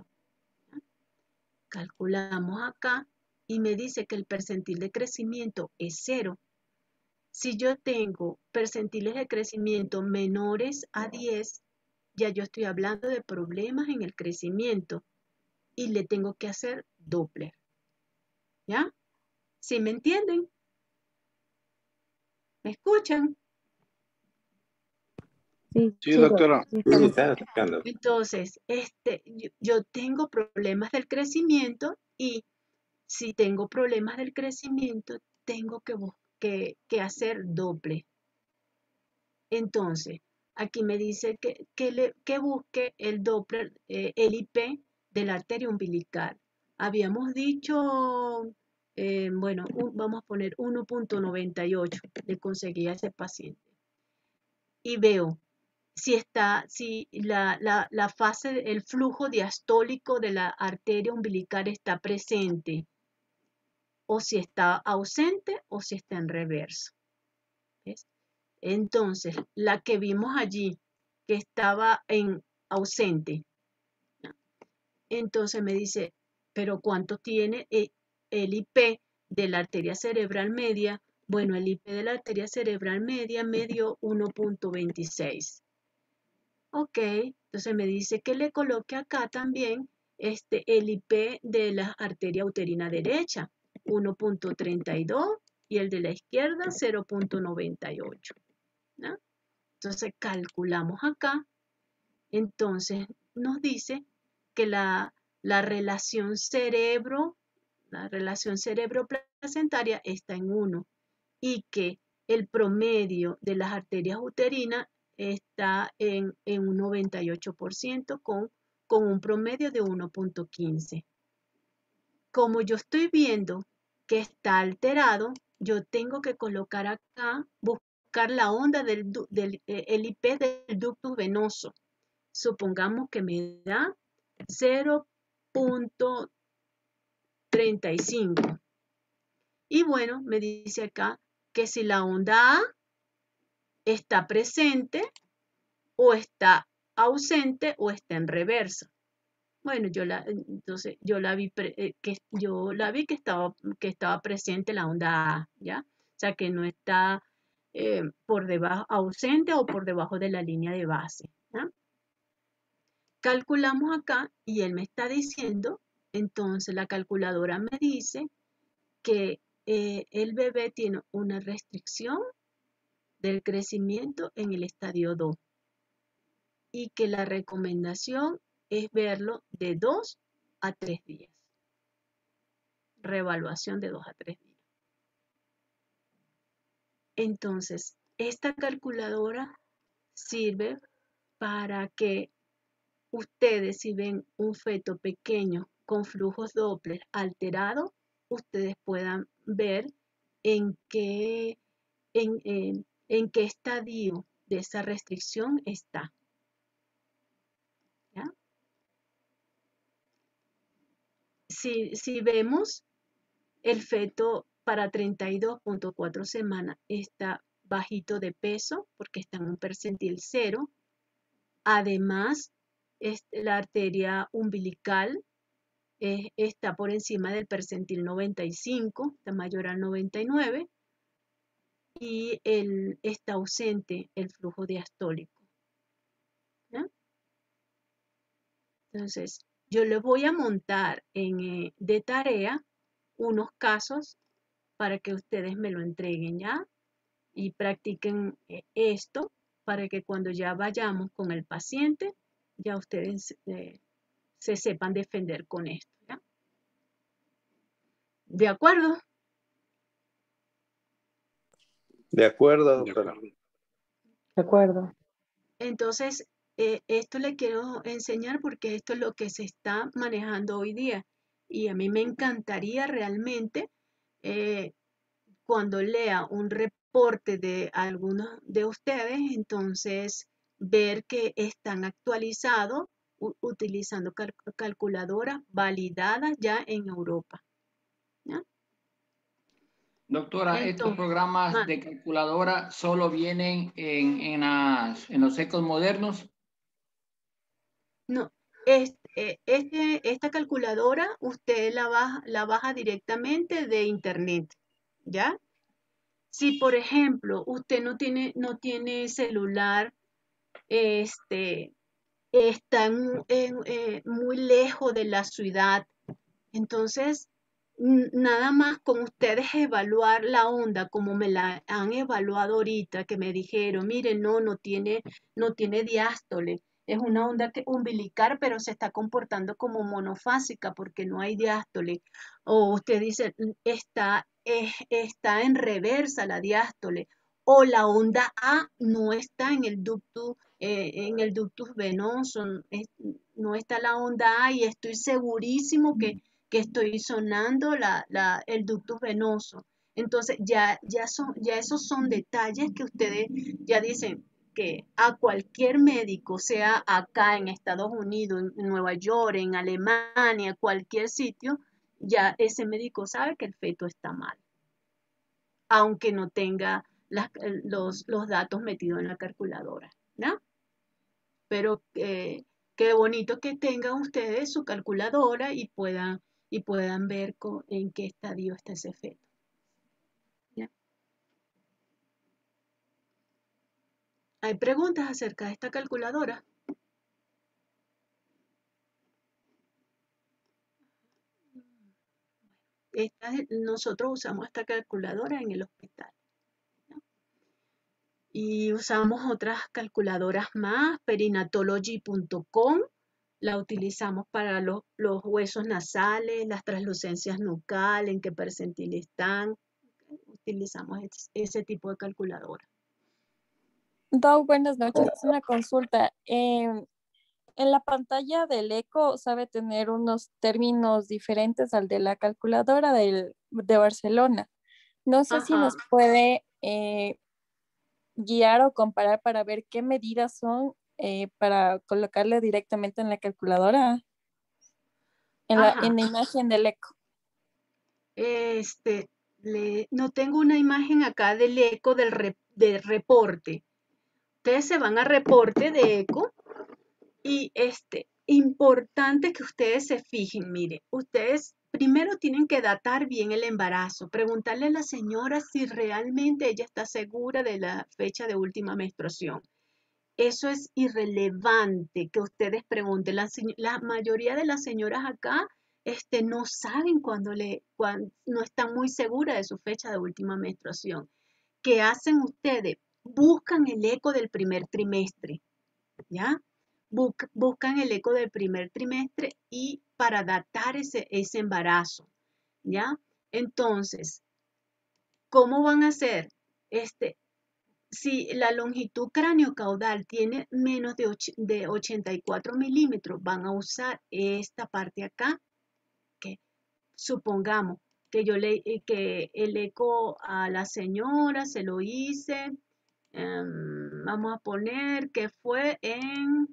Calculamos acá y me dice que el percentil de crecimiento es cero. Si yo tengo percentiles de crecimiento menores a diez, ya yo estoy hablando de problemas en el crecimiento y le tengo que hacer Doppler. ¿Ya? ¿Sí me entienden? ¿Me escuchan? Sí, Sí, doctora. sí, Sí, estamos- está escuchando. Entonces, este, yo, yo tengo problemas del crecimiento y si tengo problemas del crecimiento, tengo que, bus- que, que hacer doble. Entonces, aquí me dice que, que, le, que busque el Doppler, eh, el I P de la arteria umbilical. Habíamos dicho, eh, bueno, un- vamos a poner uno punto noventa y ocho, le conseguí a ese paciente. Y veo si está, si la, la, la fase, el flujo diastólico de la arteria umbilical está presente, o si está ausente, o si está en reverso. ¿Ves? Entonces, la que vimos allí, que estaba en ausente, ¿no? Entonces me dice, pero ¿cuánto tiene el I P de la arteria cerebral media? Bueno, el I P de la arteria cerebral media me dio uno punto veintiséis. Ok, entonces me dice que le coloque acá también este, el I P de la arteria uterina derecha, uno punto treinta y dos, y el de la izquierda, cero punto noventa y ocho. ¿No? Entonces calculamos acá, entonces nos dice que la, la relación cerebro, la relación cerebro-placentaria está en uno y que el promedio de las arterias uterinas está en, en un noventa y ocho por ciento con, con un promedio de uno punto quince. Como yo estoy viendo que está alterado, yo tengo que colocar acá, buscar la onda del, del el I P del ductus venoso. Supongamos que me da cero punto treinta y cinco. Y bueno, me dice acá que si la onda A está presente o está ausente o está en reverso. Bueno, yo la, entonces yo la vi eh, que yo la vi que estaba que estaba presente la onda A, ¿ya? O sea que no está eh, por debajo ausente o por debajo de la línea de base, ¿ya? Calculamos acá y él me está diciendo, entonces la calculadora me dice que eh, el bebé tiene una restricción del crecimiento en el estadio dos y que la recomendación es verlo de dos a tres días. Reevaluación de dos a tres días. Entonces, esta calculadora sirve para que ustedes, si ven un feto pequeño con flujos Doppler alterados, ustedes puedan ver en qué, en, en, en qué estadio de esa restricción está. ¿Ya? Si, si vemos, el feto para treinta y dos punto cuatro semanas está bajito de peso porque está en un percentil cero. Además, la arteria umbilical eh, está por encima del percentil noventa y cinco, está mayor al noventa y nueve, y el, está ausente el flujo diastólico. ¿Ya? Entonces, yo les voy a montar en, eh, de tarea unos casos para que ustedes me lo entreguen, ¿ya? Y practiquen eh, esto para que cuando ya vayamos con el paciente, ya ustedes eh, se sepan defender con esto, ¿ya? ¿De acuerdo? De acuerdo, doctora. De acuerdo. Entonces, eh, esto le quiero enseñar porque esto es lo que se está manejando hoy día. y a mí me encantaría realmente eh, cuando lea un reporte de algunos de ustedes, entonces ver que están actualizados utilizando cal calculadoras validadas ya en Europa. ¿Ya? Doctora, Entonces, estos programas man, de calculadora solo vienen en, en, las, en los ecos modernos. no, este, este, esta calculadora usted la baja, la baja directamente de internet, ¿ya? Si, por ejemplo, usted no tiene, no tiene celular, este, está en, en, eh, muy lejos de la ciudad, entonces nada más con ustedes evaluar la onda como me la han evaluado ahorita, que me dijeron, mire, no, no tiene, no tiene diástole. Es una onda que, umbilical, pero se está comportando como monofásica porque no hay diástole. O usted dice, está, eh, está en reversa la diástole. O la onda A no está en el ductus, eh, en el ductus venoso, es, no está la onda A y estoy segurísimo que que estoy sonando la, la, el ductus venoso. Entonces, ya, ya, son, ya esos son detalles que ustedes ya dicen que a cualquier médico, sea acá en Estados Unidos, en Nueva York, en Alemania, cualquier sitio, ya ese médico sabe que el feto está mal, aunque no tenga las, los, los datos metidos en la calculadora, ¿no? Pero eh, qué bonito que tengan ustedes su calculadora y puedan, y puedan ver con, en qué estadio está ese feto. ¿Ya? ¿Hay preguntas acerca de esta calculadora? Esta, nosotros usamos esta calculadora en el hospital, ¿no? Y usamos otras calculadoras más, perinatology punto com. La utilizamos para los, los huesos nasales, las translucencias nucales, en qué percentil están. Utilizamos ese, ese tipo de calculadora. Doc, buenas noches. Es una consulta. Eh, en la pantalla del eco sabe tener unos términos diferentes al de la calculadora del, de Barcelona. No sé si Ajá. nos puede eh, guiar o comparar para ver qué medidas son eh, para colocarle directamente en la calculadora, en la, Ajá. en la imagen del eco. Este, le, no tengo una imagen acá del eco del, re, del reporte. Ustedes se van a reporte de eco y este, importante que ustedes se fijen, mire, ustedes primero tienen que datar bien el embarazo, preguntarle a la señora si realmente ella está segura de la fecha de última menstruación. Eso es irrelevante que ustedes pregunten. La, la mayoría de las señoras acá este, no saben cuándo le, cuando, no están muy seguras de su fecha de última menstruación. ¿Qué hacen ustedes? Buscan el eco del primer trimestre, ¿ya? Bus, buscan el eco del primer trimestre y para datar ese, ese embarazo, ¿ya? Entonces, ¿cómo van a hacer? Este, si la longitud craniocaudal tiene menos de, de ochenta y cuatro milímetros, van a usar esta parte acá, que supongamos que yo le, que el eco a la señora se lo hice, um, vamos a poner que fue en,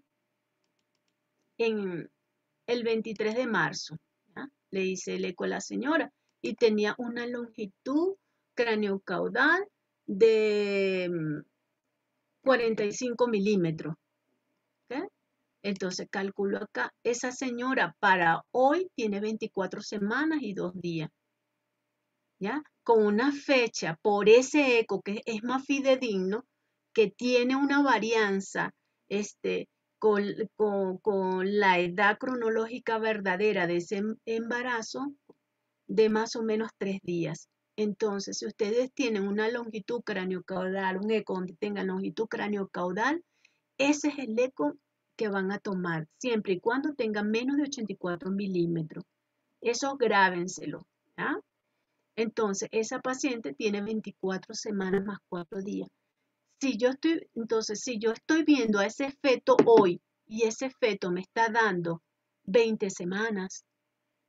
en el veintitrés de marzo, ¿ya? Le hice el eco a la señora y tenía una longitud craniocaudal de cuarenta y cinco milímetros. ¿Okay? Entonces calculo acá, esa señora para hoy tiene veinticuatro semanas y dos días. ¿Ya? Con una fecha por ese eco que es más fidedigno, que tiene una varianza este, con, con, con la edad cronológica verdadera de ese embarazo de más o menos tres días. Entonces, si ustedes tienen una longitud craniocaudal, un eco donde tengan longitud craniocaudal, ese es el eco que van a tomar, siempre y cuando tengan menos de ochenta y cuatro milímetros. Eso grábenselo, ¿ya? Entonces, esa paciente tiene veinticuatro semanas más cuatro días. Si yo estoy, entonces, si yo estoy viendo a ese feto hoy y ese feto me está dando veinte semanas,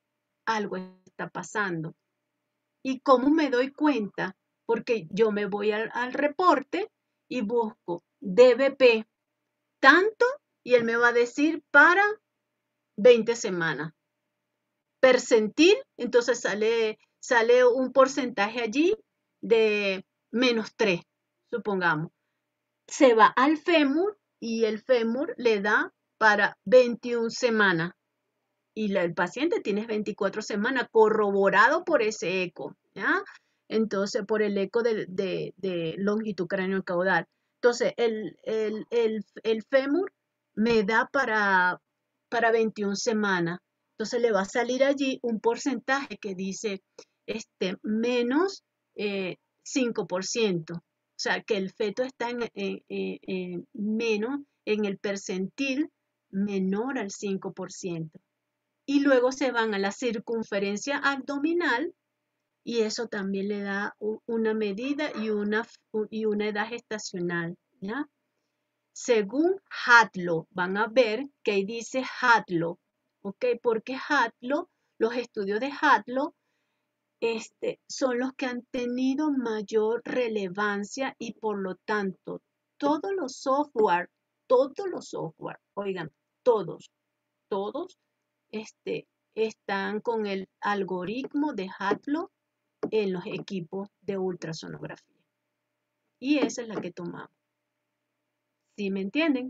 algo está pasando. ¿Y cómo me doy cuenta? Porque yo me voy al, al reporte y busco D B P tanto y él me va a decir para veinte semanas. Percentil, entonces sale, sale un porcentaje allí de menos tres, supongamos. Se va al fémur y el fémur le da para veintiuna semanas. Y la, el paciente tiene veinticuatro semanas corroborado por ese eco, ¿ya? Entonces, por el eco de, de, de longitud craneocaudal. Entonces, el, el, el, el fémur me da para, para veintiuna semanas. Entonces, le va a salir allí un porcentaje que dice este, menos eh, cinco por ciento. O sea, que el feto está en, en, en, en menos en el percentil menor al cinco por ciento. Y luego se van a la circunferencia abdominal y eso también le da una medida y una, y una edad gestacional, ¿ya? Según Hatlo, van a ver que ahí dice Hatlo, ¿ok? Porque Hatlo, los estudios de Hatlo este, son los que han tenido mayor relevancia y por lo tanto todos los software, todos los software, oigan, todos, todos este, están con el algoritmo de Hatlo en los equipos de ultrasonografía. Y esa es la que tomamos. ¿Sí me entienden?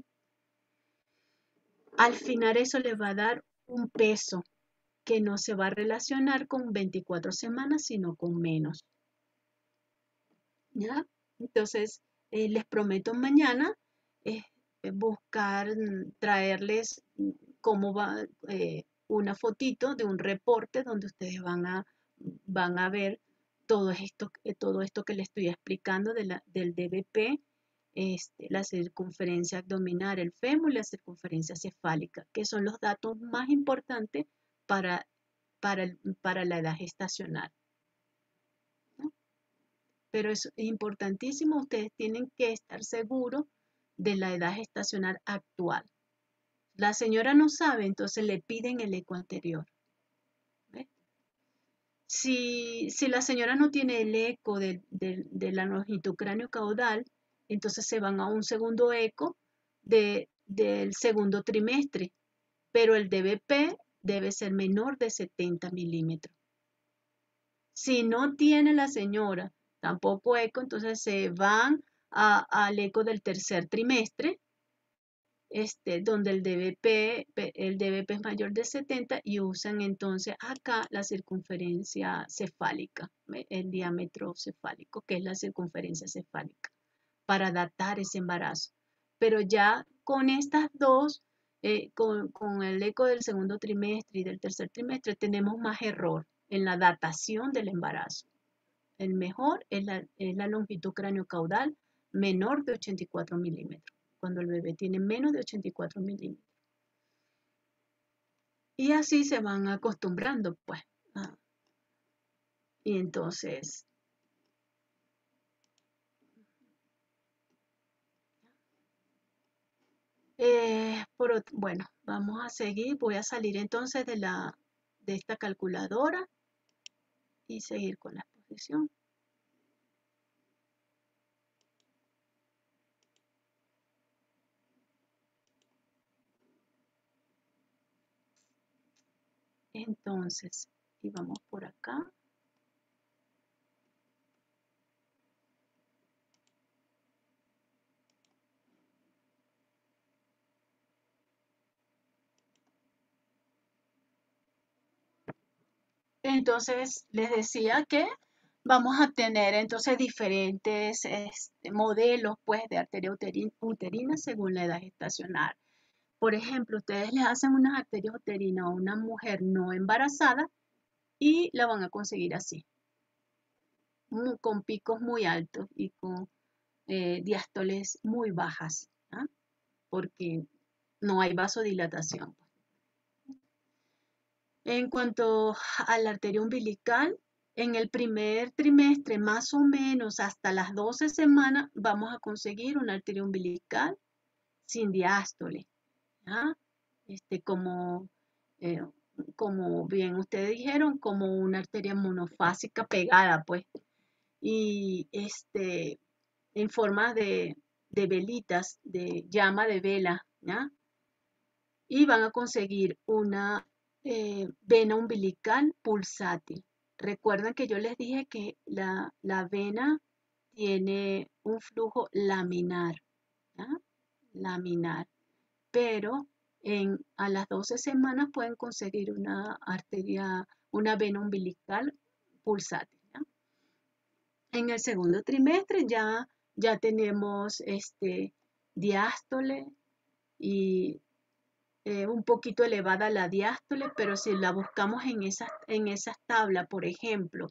Al final eso le va a dar un peso que no se va a relacionar con veinticuatro semanas, sino con menos. ¿Ya? Entonces, eh, les prometo mañana eh, buscar, traerles cómo va eh, una fotito de un reporte donde ustedes van a, van a ver todo esto, todo esto que les estoy explicando de la, del D B P, este, la circunferencia abdominal, el fémur y la circunferencia cefálica, que son los datos más importantes para, para, el, para la edad gestacional. ¿No? Pero es importantísimo, ustedes tienen que estar seguros de la edad gestacional actual. La señora no sabe, entonces le piden el eco anterior. ¿Ve? Si, si la señora no tiene el eco de, de, de la longitud cráneo-caudal, entonces se van a un segundo eco de, del segundo trimestre, pero el D B P debe ser menor de setenta milímetros. Si no tiene la señora tampoco eco, entonces se van a, al eco del tercer trimestre, Este, donde el D B P, el D B P es mayor de setenta y usan entonces acá la circunferencia cefálica, el diámetro cefálico, que es la circunferencia cefálica, para datar ese embarazo. Pero ya con estas dos, eh, con, con el eco del segundo trimestre y del tercer trimestre, tenemos más error en la datación del embarazo. El mejor es la, es la longitud craneocaudal menor de ochenta y cuatro milímetros. Cuando el bebé tiene menos de ochenta y cuatro milímetros. Y así se van acostumbrando, pues. Ah. Y entonces, eh, por, bueno, vamos a seguir. Voy a salir entonces de, la, de esta calculadora y seguir con la exposición. Entonces, y vamos por acá. Entonces, les decía que vamos a tener entonces diferentes este, modelos pues, de arteria uterina, uterina según la edad gestacional. Por ejemplo, ustedes le hacen unas arterias uterinas a una mujer no embarazada y la van a conseguir así, muy, con picos muy altos y con eh, diástoles muy bajas, ¿ah? Porque no hay vasodilatación. En cuanto a la arteria umbilical, en el primer trimestre, más o menos hasta las doce semanas, vamos a conseguir una arteria umbilical sin diástole, ¿ah? Este, como eh, como bien ustedes dijeron, como una arteria monofásica pegada, pues, y este, en forma de, de velitas, de llama de vela, ¿ya? Y van a conseguir una eh, vena umbilical pulsátil. Recuerden que yo les dije que la, la vena tiene un flujo laminar, ¿ya? Laminar, pero en, a las doce semanas pueden conseguir una arteria, una vena umbilical pulsátil, ¿ya? En el segundo trimestre ya, ya tenemos este, diástole y eh, un poquito elevada la diástole, pero si la buscamos en esas, en esas tablas, por ejemplo,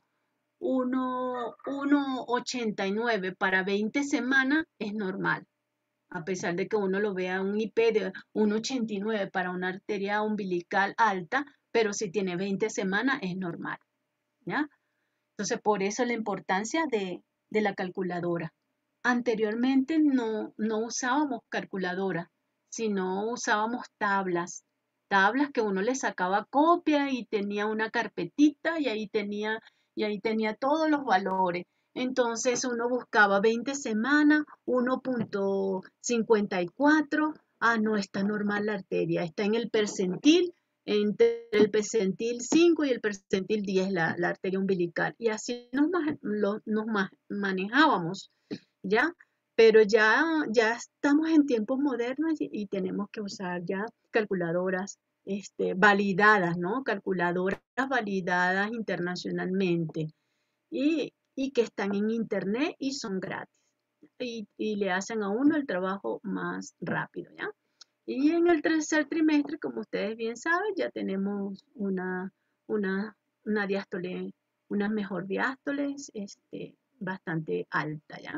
uno coma ochenta y nueve para veinte semanas es normal, a pesar de que uno lo vea un I P de uno coma ochenta y nueve para una arteria umbilical alta, pero si tiene veinte semanas es normal, ¿ya? Entonces, por eso la importancia de, de la calculadora. Anteriormente no, no usábamos calculadora, sino usábamos tablas, tablas que uno le sacaba copia y tenía una carpetita y ahí tenía, y ahí tenía todos los valores. Entonces uno buscaba veinte semanas, uno punto cincuenta y cuatro, ah, no, está normal la arteria, está en el percentil, entre el percentil cinco y el percentil diez, la, la arteria umbilical. Y así nos, lo, nos manejábamos, ¿ya? Pero ya, ya estamos en tiempos modernos y, y tenemos que usar ya calculadoras este, validadas, ¿no? Calculadoras validadas internacionalmente y, y que están en internet y son gratis. Y, y le hacen a uno el trabajo más rápido, ¿ya? Y en el tercer trimestre, como ustedes bien saben, ya tenemos una, una, una diástole, una mejor diástole, este, bastante alta, ¿ya?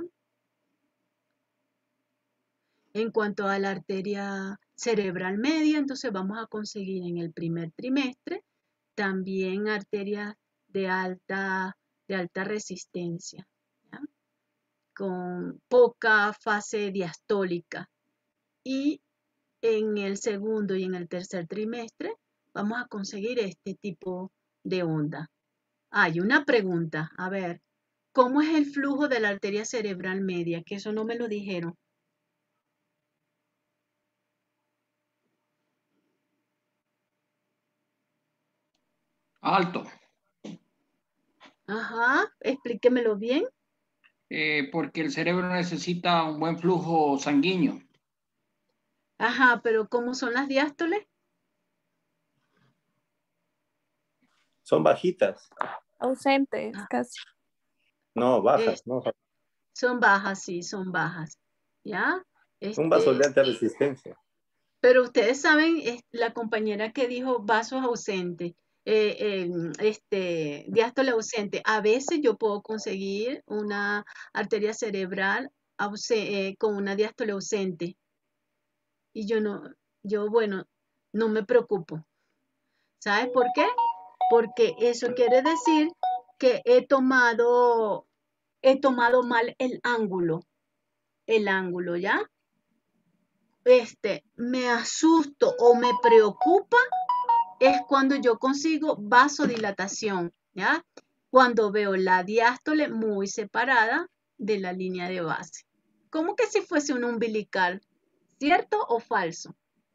En cuanto a la arteria cerebral media, entonces vamos a conseguir en el primer trimestre también arterias de alta, de alta resistencia, ¿ya? Con poca fase diastólica. Y en el segundo y en el tercer trimestre vamos a conseguir este tipo de onda. Hay una pregunta, a ver, ¿cómo es el flujo de la arteria cerebral media? Que eso no me lo dijeron. Alto. Ajá, explíquemelo bien. Eh, porque el cerebro necesita un buen flujo sanguíneo. Ajá, pero ¿cómo son las diástoles? Son bajitas. Ausentes, Ah, casi. No, bajas, es- no. son bajas, sí, son bajas. ¿Ya? Un vaso Este, de alta resistencia. pero ustedes saben, es la compañera que dijo vasos ausentes, eh, eh, este, diástole ausente. A veces yo puedo conseguir una arteria cerebral ause- eh, con una diástole ausente. Y yo no, yo, bueno, no me preocupo. ¿Sabes por qué? Porque eso quiere decir que he tomado, he tomado mal el ángulo, el ángulo, ¿ya? Este, me asusto o me preocupa es cuando yo consigo vasodilatación, ¿ya? Cuando veo la diástole muy separada de la línea de base. Como que si fuese un umbilical, ¿cierto o falso?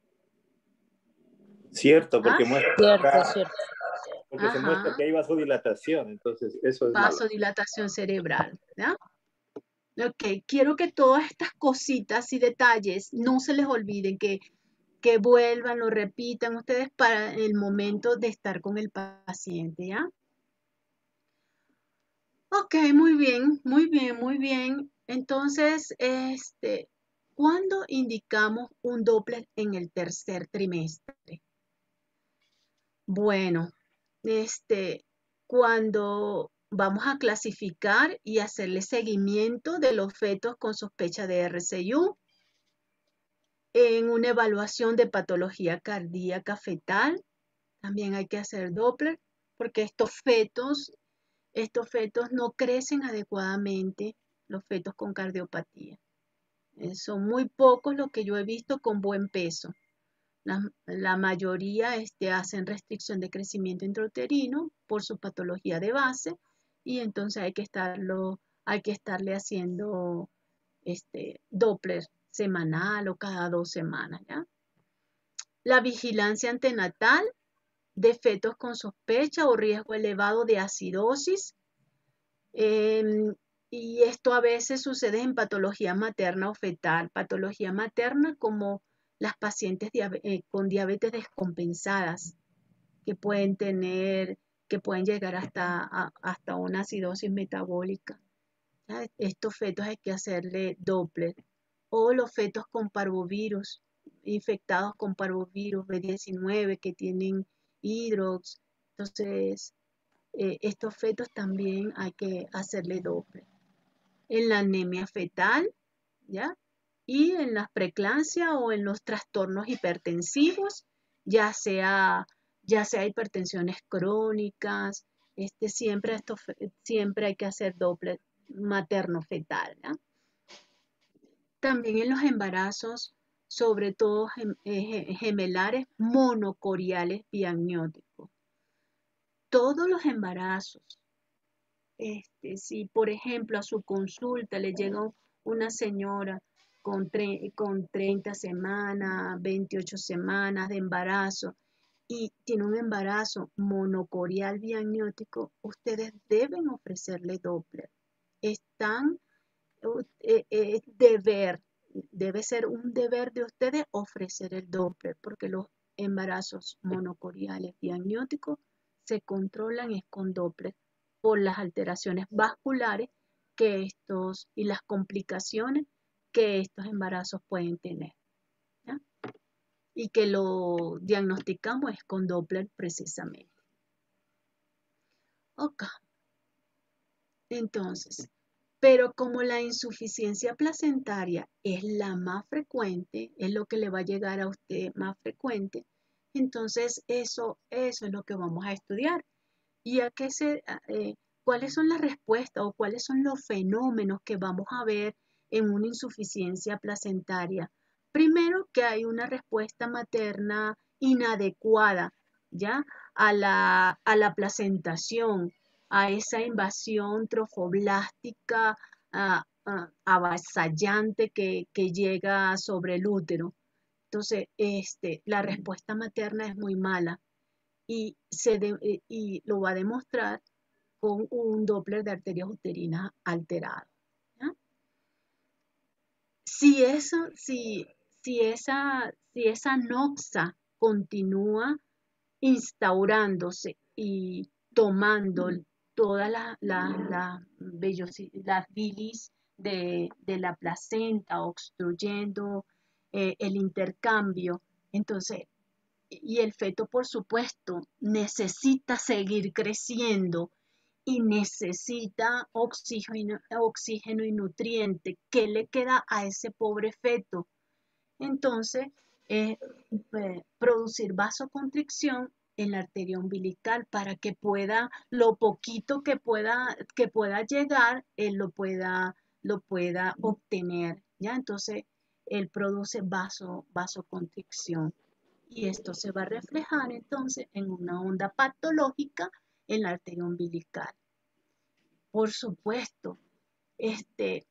Cierto, ¿Ah? porque muestra Cierto, acá, cierto. porque se muestra que Ajá, hay vasodilatación, entonces eso es malo. vasodilatación cerebral, ¿ya? Ok, quiero que todas estas cositas y detalles no se les olviden, que, que vuelvan, lo repitan ustedes para el momento de estar con el paciente, ¿ya? Ok, muy bien, muy bien, muy bien. Entonces, este, ¿cuándo indicamos un Doppler en el tercer trimestre? Bueno, este, cuando vamos a clasificar y hacerle seguimiento de los fetos con sospecha de R C I-U, en una evaluación de patología cardíaca fetal, también hay que hacer Doppler, porque estos fetos, estos fetos no crecen adecuadamente, los fetos con cardiopatía. Eh, son muy pocos los que yo he visto con buen peso. La, la mayoría este, hacen restricción de crecimiento intrauterino por su patología de base y entonces hay que, estarlo, hay que estarle haciendo este, Doppler semanal o cada dos semanas, ¿ya? La vigilancia antenatal de fetos con sospecha o riesgo elevado de acidosis. Eh, y esto a veces sucede en patología materna o fetal. Patología materna como las pacientes diabe eh, con diabetes descompensadas que pueden tener, que pueden llegar hasta, a, hasta una acidosis metabólica. ¿Ya? Estos fetos hay que hacerle Doppler. O los fetos con parvovirus, infectados con parvovirus B diecinueve que tienen hidrox. Entonces, eh, estos fetos también hay que hacerle Doppler. En la anemia fetal, ¿ya? Y en la preeclampsia o en los trastornos hipertensivos, ya sea, ya sea hipertensiones crónicas, este, siempre, esto, siempre hay que hacer Doppler materno-fetal, ¿ya? También en los embarazos, sobre todo gem, eh, gemelares monocoriales biamnióticos. Todos los embarazos, este, si por ejemplo a su consulta le llega una señora con, tre con treinta semanas, veintiocho semanas de embarazo y tiene un embarazo monocorial biamniótico, ustedes deben ofrecerle Doppler. Están, eh, eh, deber, debe ser un deber de ustedes ofrecer el Doppler, porque los embarazos monocoriales biamnióticos se controlan es con Doppler por las alteraciones vasculares que estos y las complicaciones que estos embarazos pueden tener, ¿ya? Y que lo diagnosticamos es con Doppler precisamente. Ok. Entonces, pero como la insuficiencia placentaria es la más frecuente, es lo que le va a llegar a usted más frecuente, entonces eso, eso es lo que vamos a estudiar. ¿Y a qué se, eh, cuáles son las respuestas o cuáles son los fenómenos que vamos a ver en una insuficiencia placentaria? Primero, que hay una respuesta materna inadecuada, ¿ya? A la, a la placentación, a esa invasión trofoblástica uh, uh, avasallante que, que llega sobre el útero. Entonces, este, la respuesta materna es muy mala. Y, se de, y lo va a demostrar con un Doppler de arterias uterinas alterado, ¿ya? Si, eso, si, si, esa, si esa noxa continúa instaurándose y tomando todas las la, la, la bilis de, de la placenta, obstruyendo eh, el intercambio, entonces y el feto, por supuesto, necesita seguir creciendo y necesita oxígeno, oxígeno y nutriente. ¿Qué le queda a ese pobre feto? Entonces, eh, eh, producir vasoconstricción en la arteria umbilical para que pueda, lo poquito que pueda, que pueda llegar, él lo pueda, lo pueda obtener, ¿ya? Entonces, él produce vaso, vasoconstricción. Y esto se va a reflejar entonces en una onda patológica en la arteria umbilical. Por supuesto, este,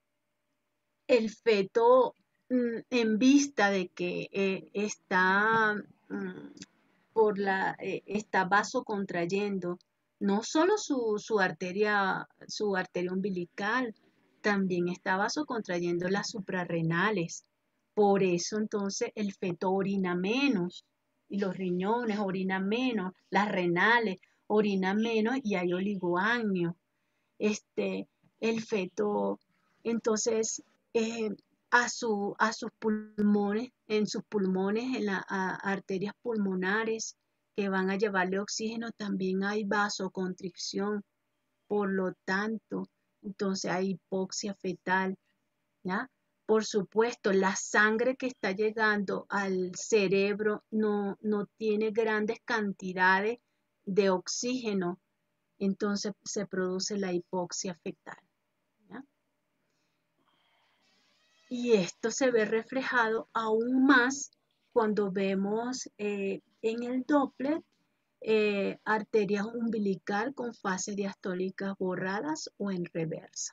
el feto mm, en vista de que eh, está, mm, por la, eh, está vasocontrayendo no solo su, su, arteria, su arteria umbilical, también está vasocontrayendo las suprarrenales. Por eso entonces el feto orina menos y los riñones orinan menos, las renales orinan menos y hay oligoamnio. Este, el feto entonces eh, a, su, a sus pulmones, en sus pulmones, en las arterias pulmonares que van a llevarle oxígeno, también hay vasoconstricción. Por lo tanto, entonces hay hipoxia fetal, ¿ya? Por supuesto, la sangre que está llegando al cerebro no, no tiene grandes cantidades de oxígeno, entonces se produce la hipoxia fetal, ¿ya? Y esto se ve reflejado aún más cuando vemos eh, en el Doppler eh, arterias umbilical con fases diastólicas borradas o en reversa.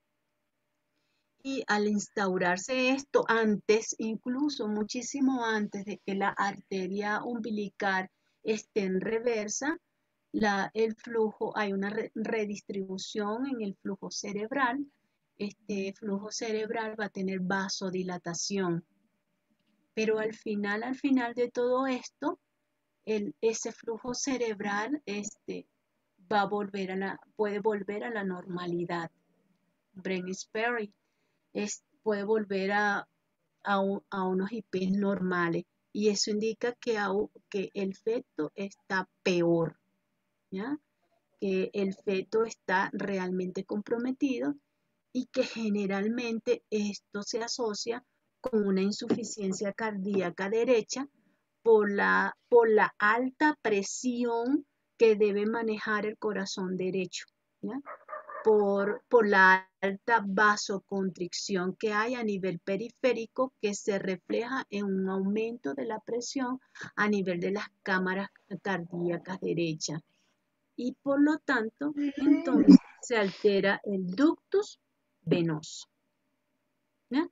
Y al instaurarse esto antes, incluso muchísimo antes de que la arteria umbilical esté en reversa, la, el flujo, hay una re, redistribución en el flujo cerebral. Este flujo cerebral va a tener vasodilatación. Pero al final, al final de todo esto, el, ese flujo cerebral este, va a volver a la, puede volver a la normalidad. Brent Sperry es, puede volver a, a, un, a unos I Ps normales. Y eso indica que, a, que el feto está peor, ¿ya? Que el feto está realmente comprometido y que generalmente esto se asocia con una insuficiencia cardíaca derecha por la, por la alta presión que debe manejar el corazón derecho, ¿ya? Por, por la alta vasoconstricción que hay a nivel periférico que se refleja en un aumento de la presión a nivel de las cámaras cardíacas derechas. Y por lo tanto, entonces se altera el ductus venoso, ¿ya?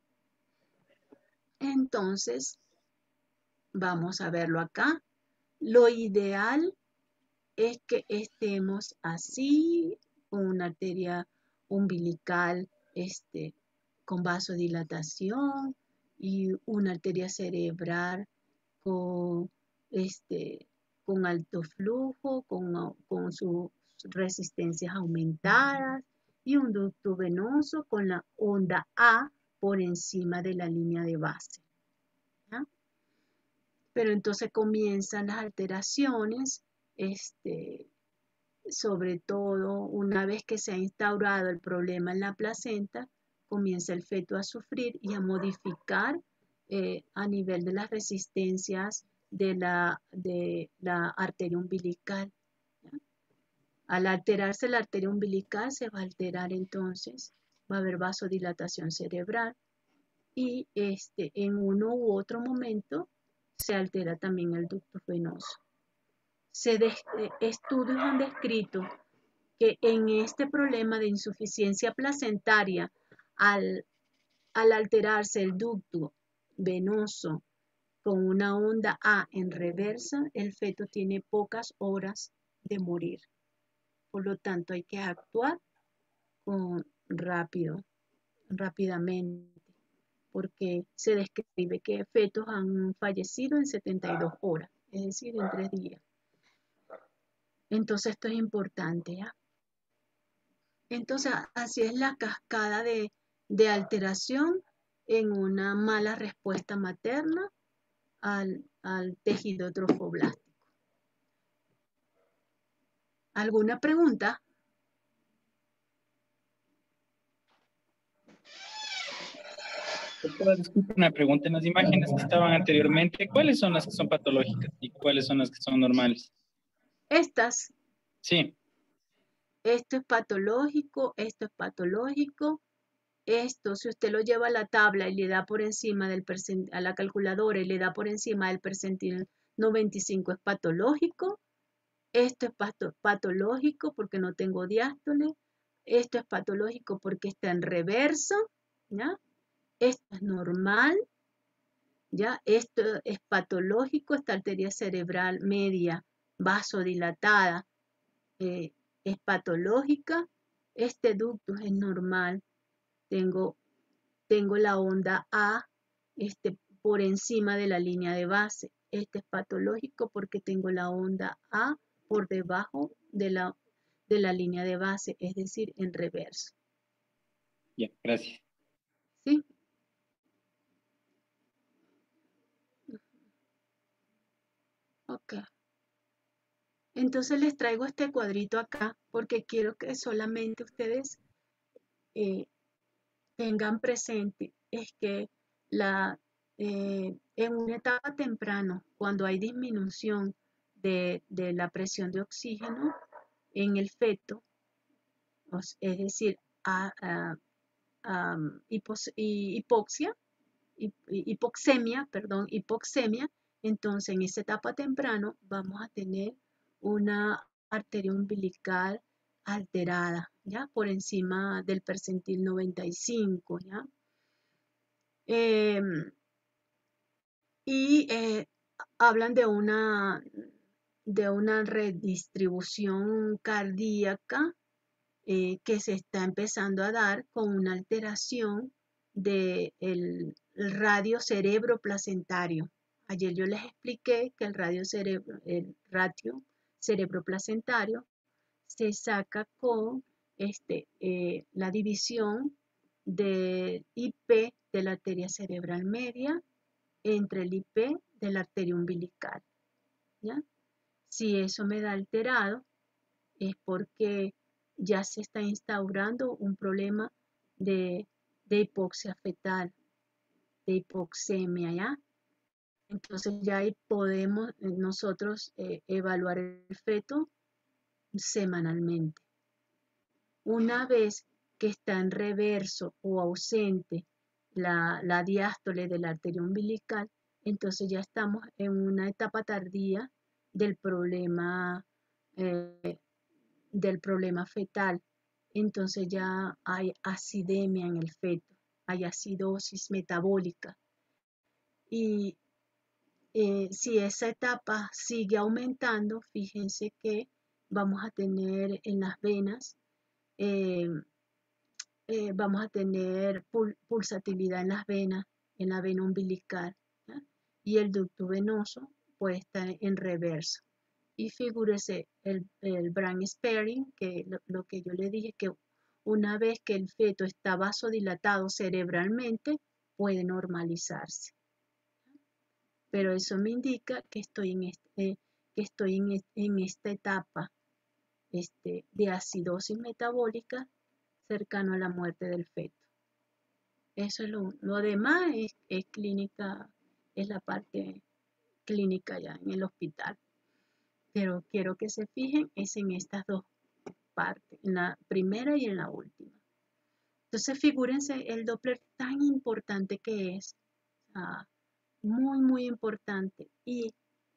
Entonces, vamos a verlo acá. Lo ideal es que estemos así, con una arteria umbilical este, con vasodilatación y una arteria cerebral con, este, con alto flujo, con, con sus resistencias aumentadas y un ducto venoso con la onda A por encima de la línea de base, ¿ya? Pero entonces comienzan las alteraciones, este, sobre todo una vez que se ha instaurado el problema en la placenta, comienza el feto a sufrir y a modificar eh, a nivel de las resistencias de la, de la arteria umbilical, ¿ya? Al alterarse la arteria umbilical se va a alterar entonces, va a haber vasodilatación cerebral y este, en uno u otro momento se altera también el ducto venoso. Se de, eh, estudios han descrito que en este problema de insuficiencia placentaria, al, al alterarse el ducto venoso con una onda A en reversa, el feto tiene pocas horas de morir. Por lo tanto, hay que actuar con rápido, rápidamente, porque se describe que fetos han fallecido en setenta y dos horas, es decir, en tres días. Entonces, esto es importante, ¿ya? Entonces, así es la cascada de, de alteración en una mala respuesta materna al, al tejido trofoblástico. ¿Alguna pregunta? Doctora, disculpe una pregunta. En las imágenes que estaban anteriormente, ¿cuáles son las que son patológicas y cuáles son las que son normales? Estas. Sí. Esto es patológico, esto es patológico. Esto, si usted lo lleva a la tabla y le da por encima del percentil, a la calculadora y le da por encima del percentil noventa y cinco, es patológico. Esto es pato, patológico porque no tengo diástole. Esto es patológico porque está en reverso, ¿ya? Esto es normal, ¿ya? Esto es patológico, esta arteria cerebral media vasodilatada eh, es patológica. Este ductus es normal. Tengo, tengo la onda A este, por encima de la línea de base. Este es patológico porque tengo la onda A por debajo de la, de la línea de base, es decir, en reverso. Ya, gracias. ¿Sí? Ok. Entonces les traigo este cuadrito acá porque quiero que solamente ustedes eh, tengan presente es que la, eh, en una etapa temprana, cuando hay disminución de, de la presión de oxígeno en el feto, es decir, a, a, a, hipos, hipoxia, hipoxemia, perdón, hipoxemia, entonces en esa etapa temprano vamos a tener una arteria umbilical alterada, ¿ya? Por encima del percentil noventa y cinco, ¿ya? Eh, y eh, hablan de una, de una redistribución cardíaca eh, que se está empezando a dar con una alteración del radio cerebro placentario. Ayer yo les expliqué que el radio cerebro, el ratio cerebro placentario se saca con este, eh, la división del I P de la arteria cerebral media entre el I P de la arteria umbilical, ¿ya? Si eso me da alterado, es porque ya se está instaurando un problema de, de hipoxia fetal, de hipoxemia, ¿ya? Entonces ya ahí podemos nosotros eh, evaluar el feto semanalmente. Una vez que está en reverso o ausente la, la diástole de la arteria umbilical, entonces ya estamos en una etapa tardía del problema, eh, del problema fetal. Entonces ya hay acidemia en el feto, hay acidosis metabólica. Y eh, si esa etapa sigue aumentando, fíjense que vamos a tener en las venas, eh, eh, vamos a tener pul pulsatilidad en las venas, en la vena umbilical, ¿ya? Y el ducto venoso puede estar en reverso. Y figúrese el, el brain sparing, que lo, lo que yo le dije, que una vez que el feto está vasodilatado cerebralmente, puede normalizarse. Pero eso me indica que estoy en, este, que estoy en, en esta etapa este, de acidosis metabólica cercano a la muerte del feto. Eso es lo, lo demás es, es clínica, es la parte clínica ya en el hospital. Pero quiero que se fijen es en estas dos partes, en la primera y en la última. Entonces figúrense el Doppler tan importante que es, uh, muy muy importante. Y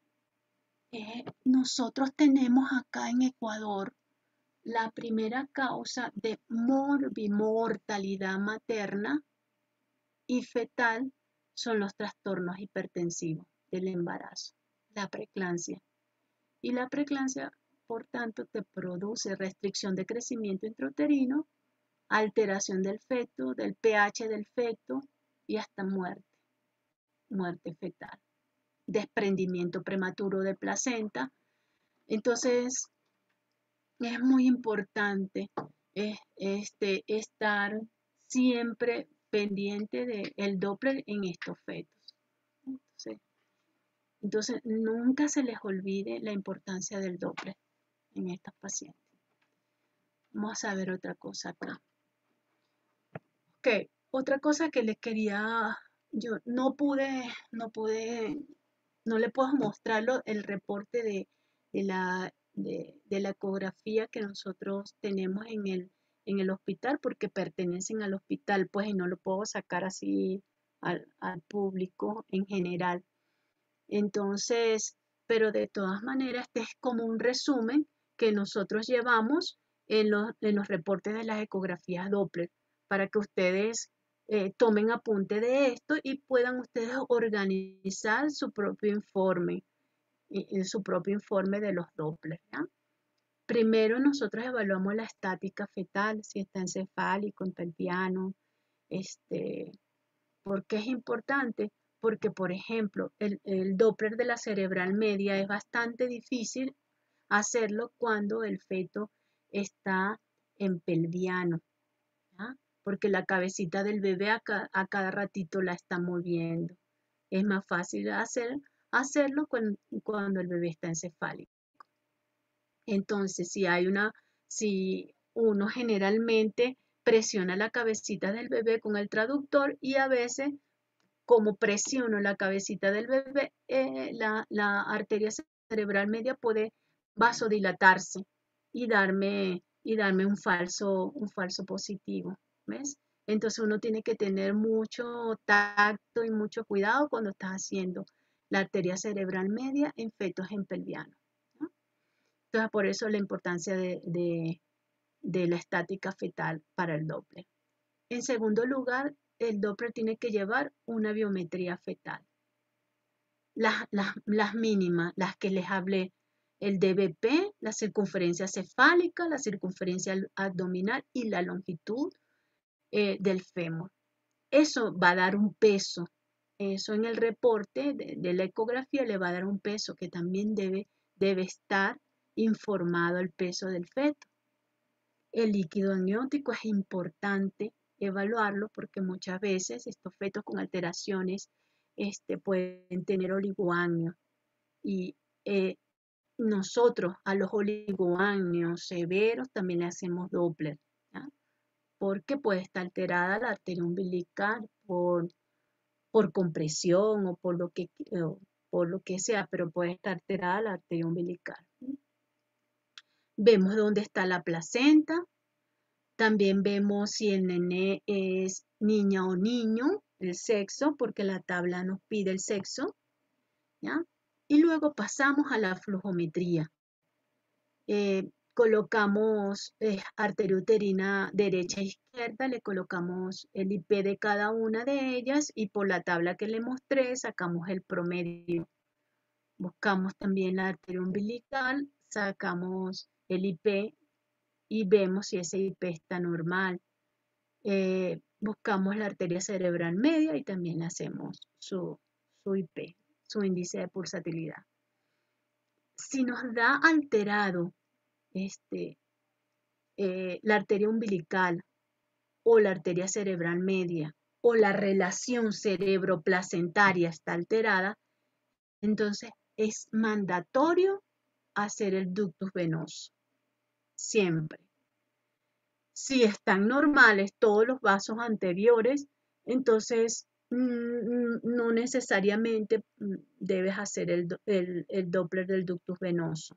eh, nosotros tenemos acá en Ecuador la primera causa de morbimortalidad materna y fetal son los trastornos hipertensivos del embarazo, la preeclampsia. Y la preeclampsia, por tanto, te produce restricción de crecimiento intrauterino, alteración del feto, del pH del feto y hasta muerte, muerte fetal, desprendimiento prematuro de placenta. Entonces, es muy importante eh, este, estar siempre pendiente del Doppler en estos fetos. Entonces, entonces, nunca se les olvide la importancia del Doppler en estas pacientes. Vamos a ver otra cosa acá. Ok, otra cosa que les quería, yo no pude, no pude, no le puedo mostrarlo el reporte de, de, la, de, de la ecografía que nosotros tenemos en el, en el hospital porque pertenecen al hospital, pues y no lo puedo sacar así al, al público en general. Entonces, pero de todas maneras, este es como un resumen que nosotros llevamos en los, en los reportes de las ecografías Doppler para que ustedes eh, tomen apunte de esto y puedan ustedes organizar su propio informe, y, y su propio informe de los Doppler, ¿ya? Primero nosotros evaluamos la estática fetal, si está encefálico, en pelviano, este, ¿por qué es importante? Porque, por ejemplo, el, el Doppler de la cerebral media es bastante difícil hacerlo cuando el feto está en pelviano, ¿ya? Porque la cabecita del bebé a, ca, a cada ratito la está moviendo. Es más fácil hacer, hacerlo cuando, cuando el bebé está encefálico. Entonces, si hay una, si uno generalmente presiona la cabecita del bebé con el traductor y a veces como presiono la cabecita del bebé, eh, la, la arteria cerebral media puede vasodilatarse y darme, y darme un, falso, un falso positivo, ¿ves? Entonces uno tiene que tener mucho tacto y mucho cuidado cuando estás haciendo la arteria cerebral media en fetos en pelviano, ¿no? Entonces por eso la importancia de, de, de la estática fetal para el Doppler. En segundo lugar, el Doppler tiene que llevar una biometría fetal. Las, las, las mínimas, las que les hablé, el D B P, la circunferencia cefálica, la circunferencia abdominal y la longitud eh, del fémur. Eso va a dar un peso. Eso en el reporte de, de la ecografía le va a dar un peso que también debe, debe estar informado el peso del feto. El líquido amniótico es importante evaluarlo porque muchas veces estos fetos con alteraciones este, pueden tener oligoamnios y eh, nosotros a los oligoamnios severos también le hacemos Doppler, ¿ya? Porque puede estar alterada la arteria umbilical por, por compresión o por lo, que, o por lo que sea, pero puede estar alterada la arteria umbilical. Vemos dónde está la placenta. También vemos si el nené es niña o niño, el sexo, porque la tabla nos pide el sexo, ¿ya? Y luego pasamos a la flujometría. Eh, colocamos eh, arteria uterina derecha e izquierda, le colocamos el I P de cada una de ellas y por la tabla que le mostré sacamos el promedio. Buscamos también la arteria umbilical, sacamos el I P y vemos si ese I P está normal. Eh, buscamos la arteria cerebral media y también hacemos su, su I P, su índice de pulsatilidad. Si nos da alterado este, eh, la arteria umbilical o la arteria cerebral media o la relación cerebro-placentaria está alterada, entonces es mandatorio hacer el ductus venoso, siempre. Si están normales todos los vasos anteriores, entonces mmm, no necesariamente debes hacer el, el, el Doppler del ductus venoso.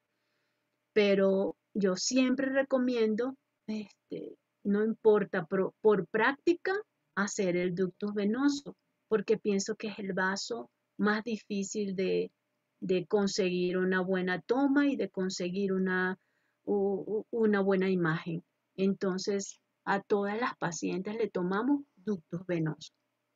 Pero yo siempre recomiendo, este, no importa, por, por práctica, hacer el ductus venoso, porque pienso que es el vaso más difícil de, de conseguir una buena toma y de conseguir una, una buena imagen. Entonces, a todas las pacientes le tomamos ductus venoso.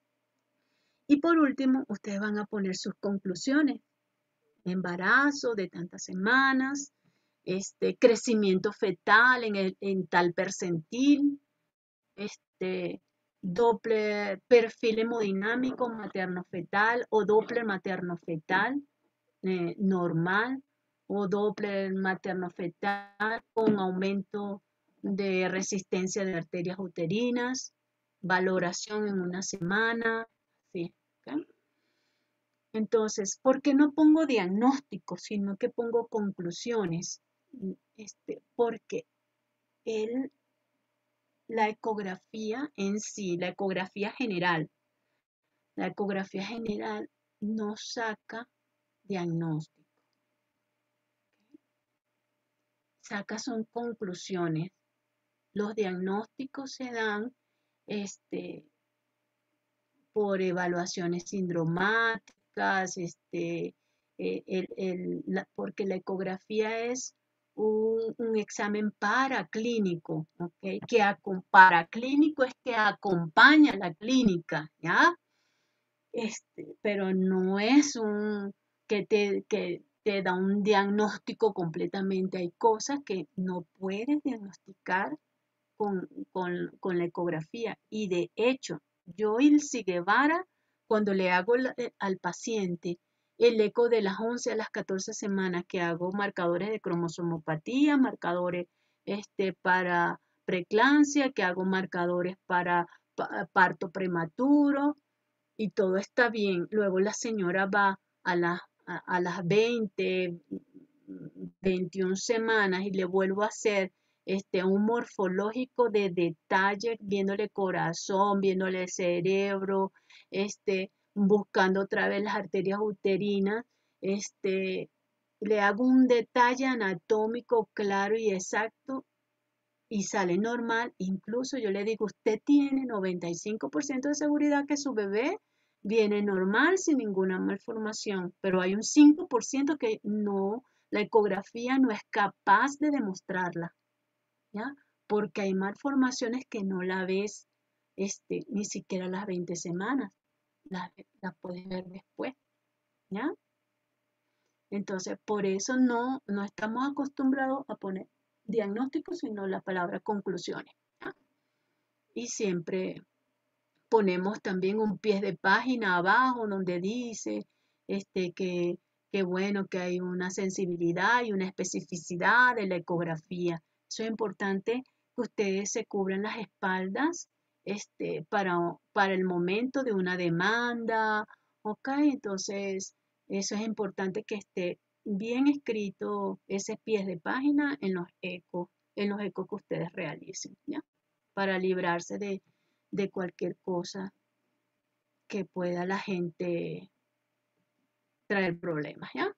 Y por último, ustedes van a poner sus conclusiones. Embarazo de tantas semanas, este, crecimiento fetal en, el, en tal percentil, este, Doppler, perfil hemodinámico materno-fetal o Doppler materno-fetal eh, normal o Doppler materno-fetal con aumento de resistencia de arterias uterinas, valoración en una semana, ¿sí? ¿Okay? Entonces, ¿por qué no pongo diagnóstico, sino que pongo conclusiones? Este, porque el, la ecografía en sí, la ecografía general, la ecografía general no saca diagnóstico. Saca son conclusiones. Los diagnósticos se dan este, por evaluaciones sindromáticas, este, el, el, la, porque la ecografía es un, un examen paraclínico, ¿okay? Que paraclínico es que acompaña la clínica, ¿ya? Este, pero no es un que te, que te da un diagnóstico completamente. Hay cosas que no puedes diagnosticar con, con, con la ecografía. Y de hecho, yo, Ilse Guevara, cuando le hago la, al paciente el eco de las once a las catorce semanas, que hago marcadores de cromosomopatía, marcadores este, para preeclampsia, que hago marcadores para pa, parto prematuro, y todo está bien. Luego la señora va a, la, a, a las veinte, veintiuna semanas y le vuelvo a hacer este, un morfológico de detalle, viéndole corazón, viéndole cerebro, este, buscando otra vez las arterias uterinas, este, le hago un detalle anatómico claro y exacto y sale normal, incluso yo le digo, usted tiene noventa y cinco por ciento de seguridad que su bebé viene normal sin ninguna malformación, pero hay un cinco por ciento que no, la ecografía no es capaz de demostrarla, ¿ya? Porque hay malformaciones que no la ves este, ni siquiera las veinte semanas, las la puedes ver después, ¿ya? Entonces, por eso no, no estamos acostumbrados a poner diagnóstico, sino la palabra conclusiones, ¿ya? Y siempre ponemos también un pie de página abajo donde dice este, que, que bueno, que hay una sensibilidad y una especificidad de la ecografía. Eso es importante que ustedes se cubran las espaldas este, para, para el momento de una demanda, ¿ok? Entonces, eso es importante que esté bien escrito ese pie de página en los ecos, en los ecos que ustedes realicen, ¿ya? Para librarse de, de cualquier cosa que pueda la gente traer problemas, ¿ya?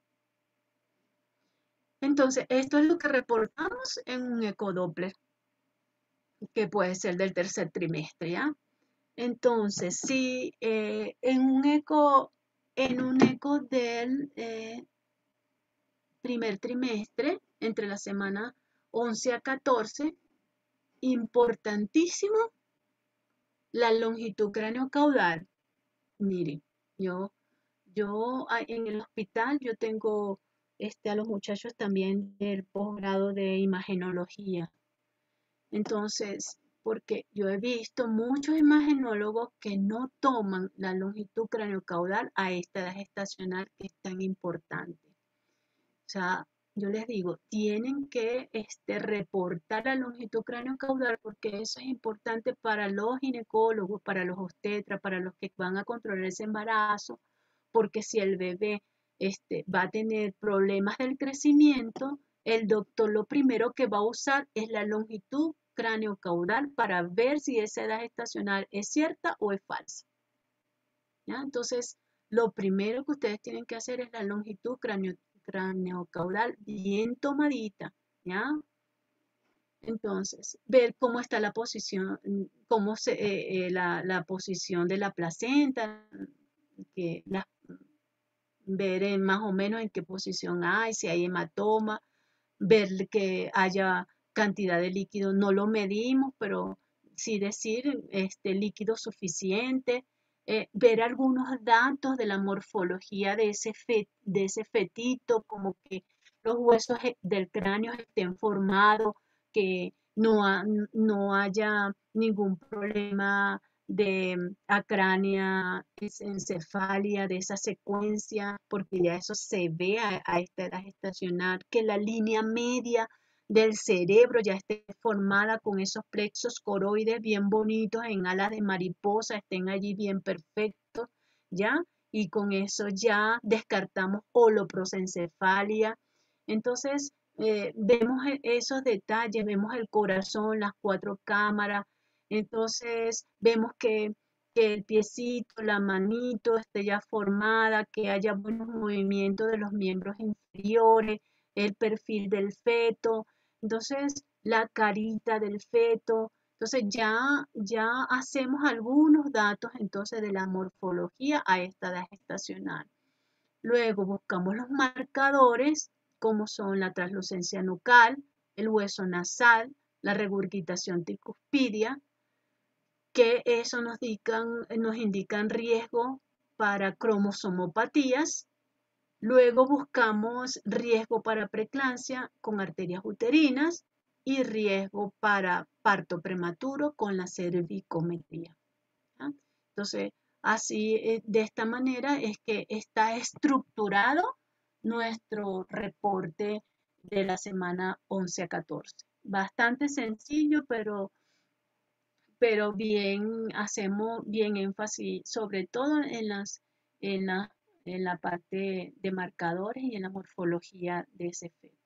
Entonces, esto es lo que reportamos en un ecodoppler, que puede ser del tercer trimestre, ¿ya? Entonces, si eh, en un eco, en un eco del eh, primer trimestre, entre la semana once a catorce, importantísimo la longitud craneocaudal. Mire, yo, yo en el hospital yo tengo este, a los muchachos también del posgrado de imagenología. Entonces, porque yo he visto muchos imagenólogos que no toman la longitud craneocaudal a esta edad gestacional que es tan importante. O sea, yo les digo, tienen que este, reportar la longitud craneocaudal porque eso es importante para los ginecólogos, para los obstetras, para los que van a controlar ese embarazo, porque si el bebé este, va a tener problemas del crecimiento, el doctor lo primero que va a usar es la longitud craneocaudal para ver si esa edad gestacional es cierta o es falsa. ¿Ya? Entonces, lo primero que ustedes tienen que hacer es la longitud craneocaudal craneocaudal bien tomadita, ¿ya? Entonces, ver cómo está la posición, cómo se, eh, eh, la, la posición de la placenta, que la, ver en más o menos en qué posición hay, si hay hematoma, ver que haya cantidad de líquido, no lo medimos, pero sí decir este líquido suficiente, eh, ver algunos datos de la morfología de ese, fe, de ese fetito, como que los huesos del cráneo estén formados, que no, ha, no haya ningún problema de acrania, encefalia, de esa secuencia, porque ya eso se ve a, a esta edad gestacional, que la línea media del cerebro ya esté formada con esos plexos coroides bien bonitos en alas de mariposa, estén allí bien perfectos, ¿ya? Y con eso ya descartamos holoprosencefalia. Entonces, eh, vemos esos detalles, vemos el corazón, las cuatro cámaras, entonces vemos que, que el piecito, la manito esté ya formada, que haya buenos movimientos de los miembros inferiores, el perfil del feto, entonces la carita del feto. Entonces ya, ya hacemos algunos datos entonces de la morfología a esta edad gestacional. Luego buscamos los marcadores como son la translucencia nucal, el hueso nasal, la regurgitación tricuspidia, que eso nos indican, nos indican riesgo para cromosomopatías. Luego buscamos riesgo para preeclampsia con arterias uterinas y riesgo para parto prematuro con la cervicometría. ¿Ya? Entonces, así, de esta manera es que está estructurado nuestro reporte de la semana once a catorce. Bastante sencillo, pero, pero bien, hacemos bien énfasis, sobre todo en, las, en, la, en la parte de marcadores y en la morfología de ese feto.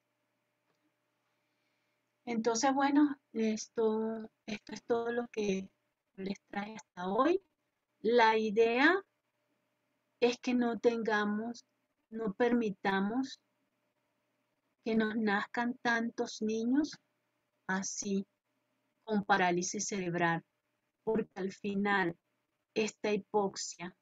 Entonces, bueno, esto, esto es todo lo que les traje hasta hoy. La idea es que no tengamos, no permitamos que nos nazcan tantos niños así con parálisis cerebral, porque al final esta hipoxia,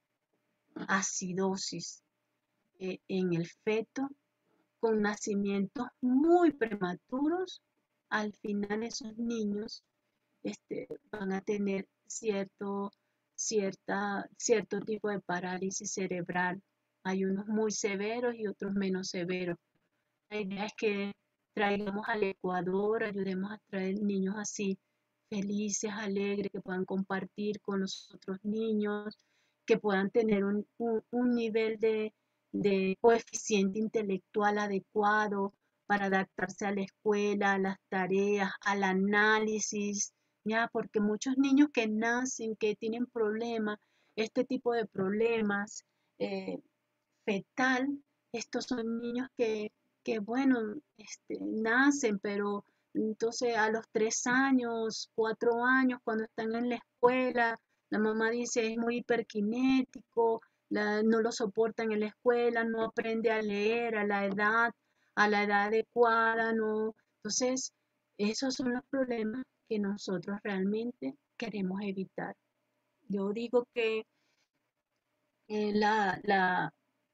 acidosis eh, en el feto, con nacimientos muy prematuros, al final esos niños este, van a tener cierto, cierta, cierto tipo de parálisis cerebral. Hay unos muy severos y otros menos severos. La idea es que traigamos al Ecuador, ayudemos a traer niños así, felices, alegres, que puedan compartir con los otros niños, que puedan tener un, un, un nivel de, de coeficiente intelectual adecuado para adaptarse a la escuela, a las tareas, al análisis, ya, porque muchos niños que nacen, que tienen problemas, este tipo de problemas eh, fetal, estos son niños que, que bueno, este, nacen, pero entonces a los tres años, cuatro años, cuando están en la escuela, la mamá dice es muy hiperkinético, la, no lo soportan en la escuela, no aprende a leer a la edad, a la edad adecuada, no. Entonces, esos son los problemas que nosotros realmente queremos evitar. Yo digo que eh, la, la,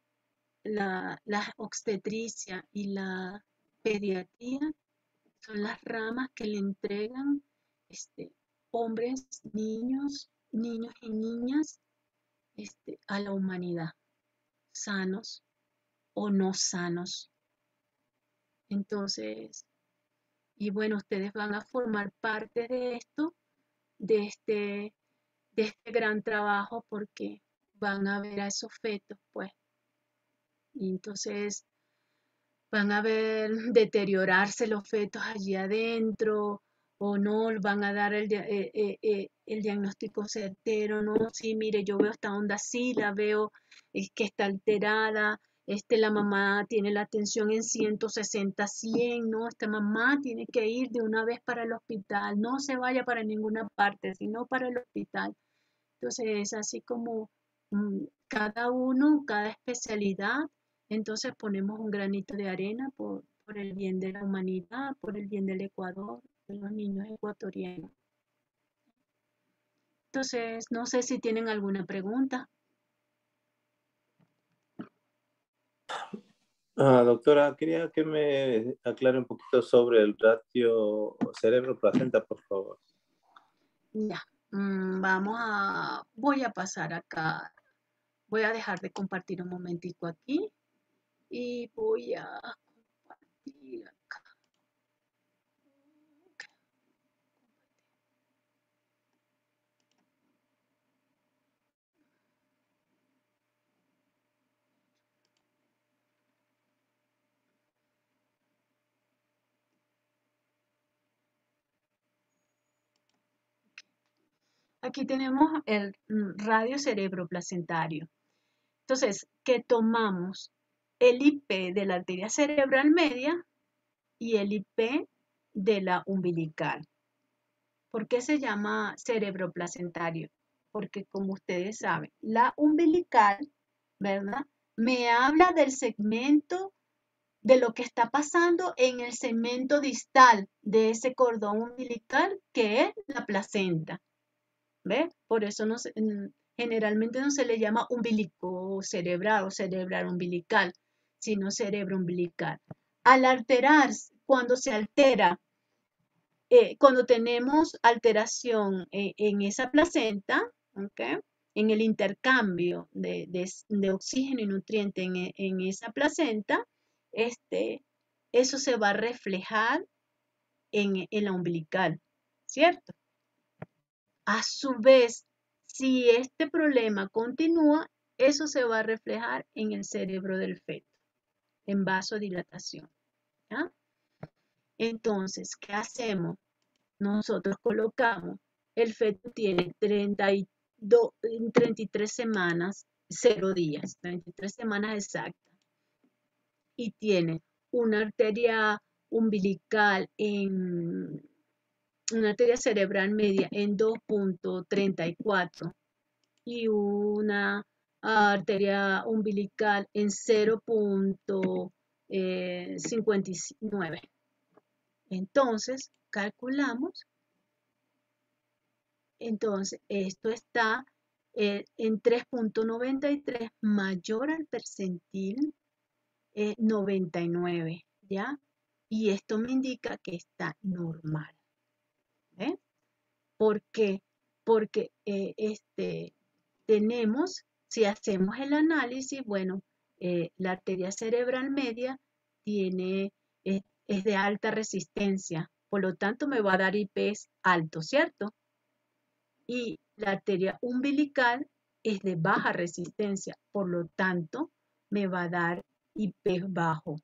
la, la obstetricia y la pediatría son las ramas que le entregan este, hombres, niños, niños y niñas este, a la humanidad, sanos o no sanos. Entonces, y bueno, ustedes van a formar parte de esto, de este, de este gran trabajo, porque van a ver a esos fetos, pues. Y entonces van a ver deteriorarse los fetos allí adentro, o no van a dar el, eh, eh, eh, el diagnóstico certero, no, sí, mire, yo veo esta onda así, la veo es que está alterada, este, la mamá tiene la tensión en ciento sesenta, cien, no, esta mamá tiene que ir de una vez para el hospital, no se vaya para ninguna parte, sino para el hospital. Entonces es así como mm, cada uno, cada especialidad, entonces ponemos un granito de arena por, por el bien de la humanidad, por el bien del Ecuador, de los niños ecuatorianos. Entonces, no sé si tienen alguna pregunta. Ah, doctora, quería que me aclare un poquito sobre el ratio cerebro-placenta, por favor. Ya, mm, vamos a, voy a pasar acá, voy a dejar de compartir un momentico aquí y voy a compartir acá. Aquí tenemos el radio cerebroplacentario. Entonces, que tomamos el I P de la arteria cerebral media y el I P de la umbilical. ¿Por qué se llama cerebroplacentario? Porque como ustedes saben, la umbilical, ¿verdad? Me habla del segmento, de lo que está pasando en el segmento distal de ese cordón umbilical que es la placenta. ¿Ve? Por eso no se, generalmente no se le llama umbilico cerebral o cerebral umbilical, sino cerebro umbilical. Al alterarse, cuando se altera, eh, cuando tenemos alteración eh, en esa placenta, ¿okay? En el intercambio de, de, de oxígeno y nutriente en, en esa placenta, este, eso se va a reflejar en, en la umbilical, ¿cierto? A su vez, si este problema continúa, eso se va a reflejar en el cerebro del feto, en vasodilatación. ¿Ya? Entonces, ¿qué hacemos? Nosotros colocamos, el feto tiene treinta y dos, treinta y tres semanas, cero días, treinta y tres semanas exactas, y tiene una arteria umbilical en una arteria cerebral media en dos punto treinta y cuatro y una arteria umbilical en cero punto cincuenta y nueve. Entonces, calculamos. Entonces, esto está eh, en tres punto noventa y tres mayor al percentil eh, noventa y nueve, ¿ya? Y esto me indica que está normal. ¿Eh? ¿Por qué? Porque eh, este, tenemos, si hacemos el análisis, bueno, eh, la arteria cerebral media tiene, es, es de alta resistencia, por lo tanto me va a dar I Ps alto, ¿cierto? Y la arteria umbilical es de baja resistencia, por lo tanto me va a dar I Ps bajo.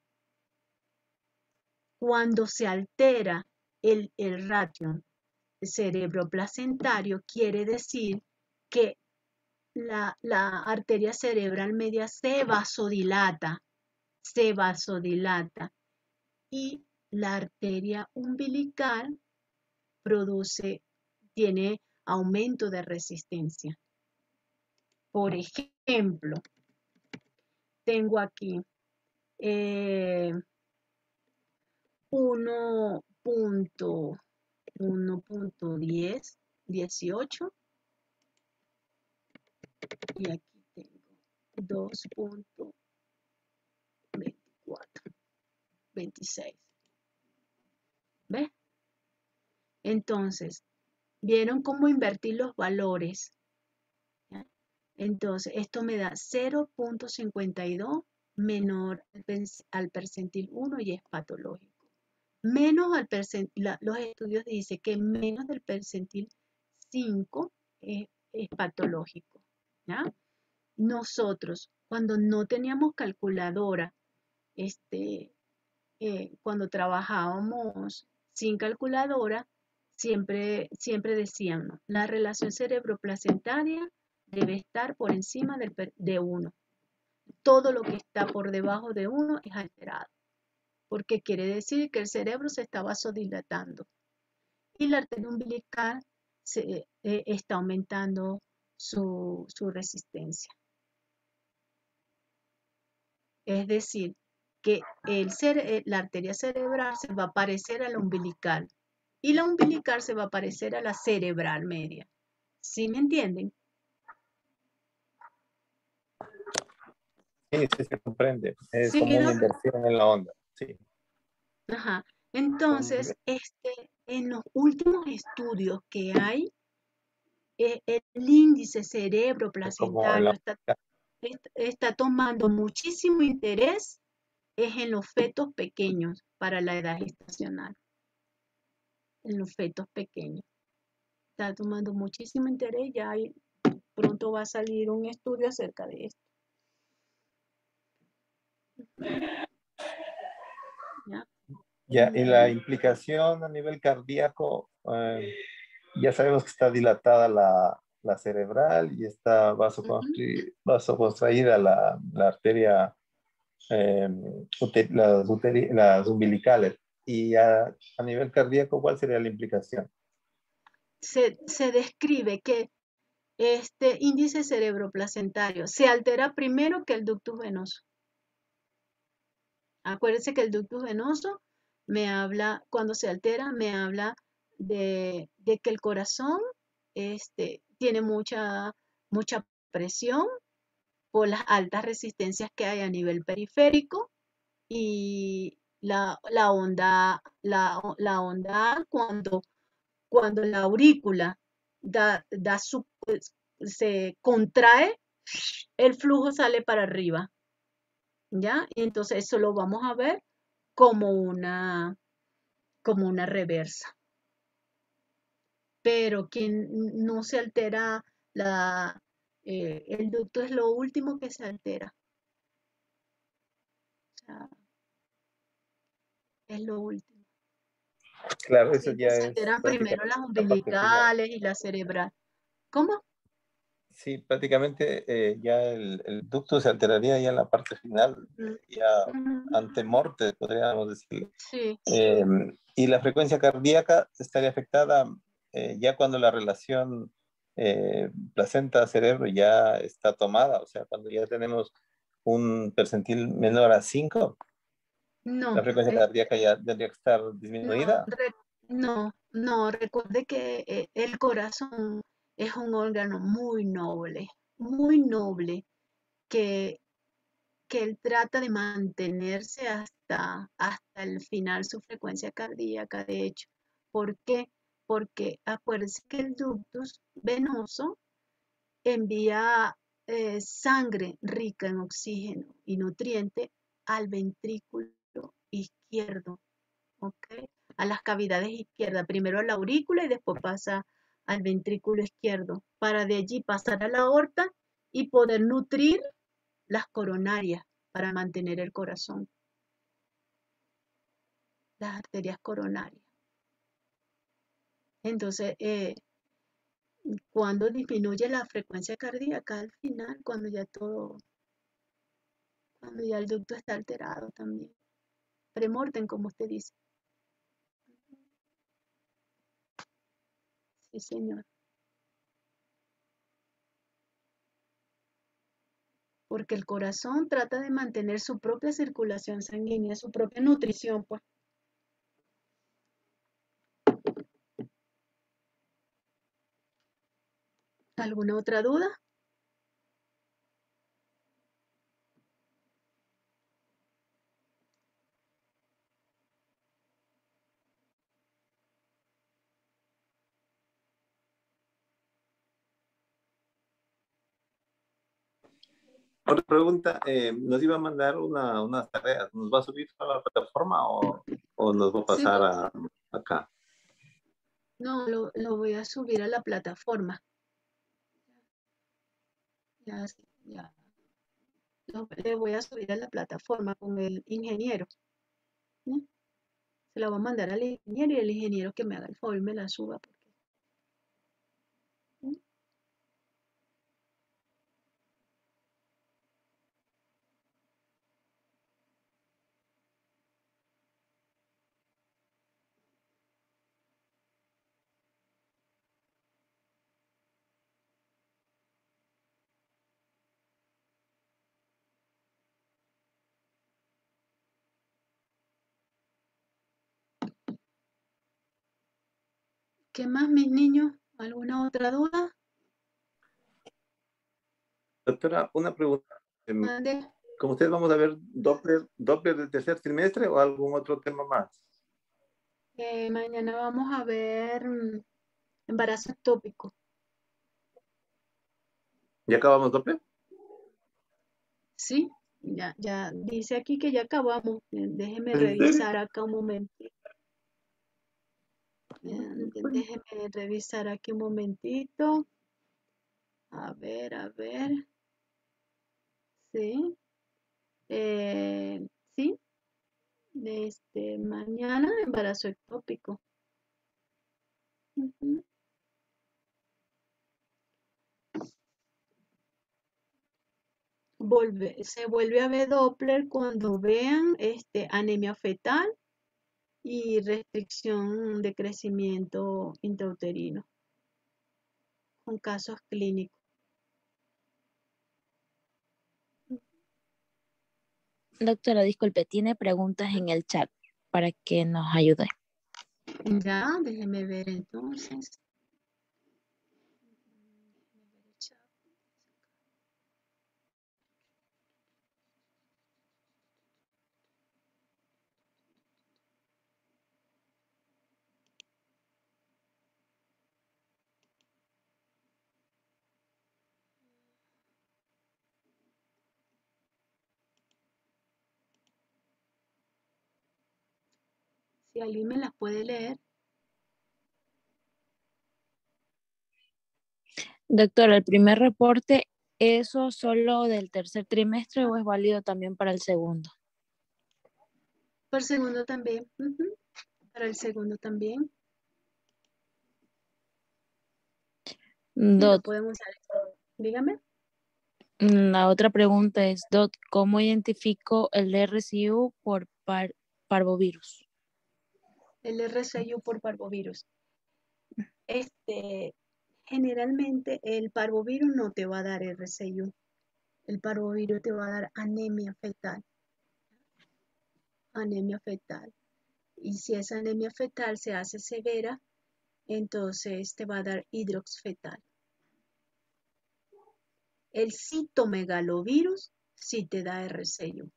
Cuando se altera el, el ratio cerebroplacentario, quiere decir que la, la arteria cerebral media se vasodilata, se vasodilata y la arteria umbilical produce, tiene aumento de resistencia. Por ejemplo, tengo aquí eh, uno punto diez, dieciocho y aquí tengo dos punto veinticuatro, veintiséis. ¿Ves? Entonces, ¿vieron cómo invertir los valores? ¿Ya? Entonces, esto me da cero punto cincuenta y dos menor al percentil uno y es patológico. Menos al percentil, los estudios dicen que menos del percentil cinco es, es patológico. ¿Ya? Nosotros, cuando no teníamos calculadora, este, eh, cuando trabajábamos sin calculadora, siempre, siempre decían, ¿no? La relación cerebroplacentaria debe estar por encima del, de uno. Todo lo que está por debajo de uno es alterado, porque quiere decir que el cerebro se está vasodilatando y la arteria umbilical se, eh, está aumentando su, su resistencia. Es decir, que el cere la arteria cerebral se va a parecer a la umbilical y la umbilical se va a parecer a la cerebral media. ¿Sí me entienden? Sí, sí se comprende. Es ¿Sí, como una Doc? inversión en la onda. Sí. Ajá. Entonces, este, en los últimos estudios que hay, eh, el índice cerebroplacentario está, está tomando muchísimo interés es en los fetos pequeños para la edad gestacional. En los fetos pequeños. Está tomando muchísimo interés, ya hay, pronto va a salir un estudio acerca de esto. ¿Ya? Ya, y la implicación a nivel cardíaco, eh, ya sabemos que está dilatada la, la cerebral y está vasoconstri- vasoconstraída la, la arteria, eh, uter- las, uteri- las umbilicales. Y a, a nivel cardíaco, ¿cuál sería la implicación? Se, se describe que este índice cerebroplacentario se altera primero que el ductus venoso. Acuérdense que el ductus venoso me habla, cuando se altera, me habla de, de que el corazón este, tiene mucha, mucha presión por las altas resistencias que hay a nivel periférico y la, la onda, la, la onda cuando, cuando la aurícula da, da su, se contrae, el flujo sale para arriba. ¿Ya? Y entonces eso lo vamos a ver como una, como una reversa. Pero quien no se altera, la, eh, el ducto es lo último que se altera. O sea, es lo último. Claro, eso Siempre ya se es alteran primero las prácticamente la parte final. umbilicales y la cerebral. ¿Cómo? Sí, prácticamente eh, ya el, el ducto se alteraría ya en la parte final, eh, ya ante morte, podríamos decir. Sí. Eh, y la frecuencia cardíaca estaría afectada eh, ya cuando la relación eh, placenta-cerebro ya está tomada, o sea, cuando ya tenemos un percentil menor a cinco. No, La frecuencia es- cardíaca ya tendría que estar no, disminuida. re- no, no, recuerde que eh, el corazón es un órgano muy noble, muy noble, que, que él trata de mantenerse hasta, hasta el final su frecuencia cardíaca, de hecho. ¿Por qué? Porque acuérdense que el ductus venoso envía eh, sangre rica en oxígeno y nutriente al ventrículo izquierdo, ¿ok? A las cavidades izquierdas, primero a la aurícula y después pasa al ventrículo izquierdo, para de allí pasar a la aorta y poder nutrir las coronarias para mantener el corazón, las arterias coronarias. Entonces, eh, cuando disminuye la frecuencia cardíaca al final, cuando ya todo, cuando ya el ducto está alterado también. Premortem, como usted dice. Sí, señor. Porque el corazón trata de mantener su propia circulación sanguínea, su propia nutrición, pues. ¿Alguna otra duda? Otra pregunta, eh, nos iba a mandar una, unas tareas, ¿nos va a subir a la plataforma o, o nos va a Sí, pasar a, acá? no, lo, lo voy a subir a la plataforma. Ya, ya. Lo, le voy a subir a la plataforma con el ingeniero. ¿Sí? Se la voy a mandar al ingeniero y el ingeniero que me haga el favor y me la suba. Porque, ¿sí? ¿Qué más, mis niños? ¿Alguna otra duda? Doctora, una pregunta. Em, Mande. ¿Con ustedes vamos a ver Doppler, Doppler del tercer trimestre o algún otro tema más? Eh, mañana vamos a ver mm, embarazo ectópico. ¿Ya acabamos Doppler? Sí, ya, ya dice aquí que ya acabamos. Eh, Déjeme ¿En serio? revisar acá un momento. Eh, Déjeme revisar aquí un momentito. A ver, a ver. Sí. Eh, sí. Este, mañana embarazo ectópico. Ujú. Volve- se vuelve a ver Doppler cuando vean este, anemia fetal y restricción de crecimiento intrauterino con casos clínicos. Doctora, disculpe, tiene preguntas en el chat para que nos ayude. Ya, déjeme ver entonces. Si alguien me las puede leer. Doctora, el primer reporte, ¿eso solo del tercer trimestre o es válido también para el segundo? Por segundo también. Ujú. Para el segundo también. Sí, lo Doc, podemos usar. Dígame. la otra pregunta es, Doc, ¿cómo identifico el R C U por par- parvovirus? El R C I U por parvovirus. Este, generalmente el parvovirus no te va a dar R C I U. El parvovirus te va a dar anemia fetal. anemia fetal. Y si esa anemia fetal se hace severa, entonces te va a dar hidrox fetal. El citomegalovirus sí te da R C U.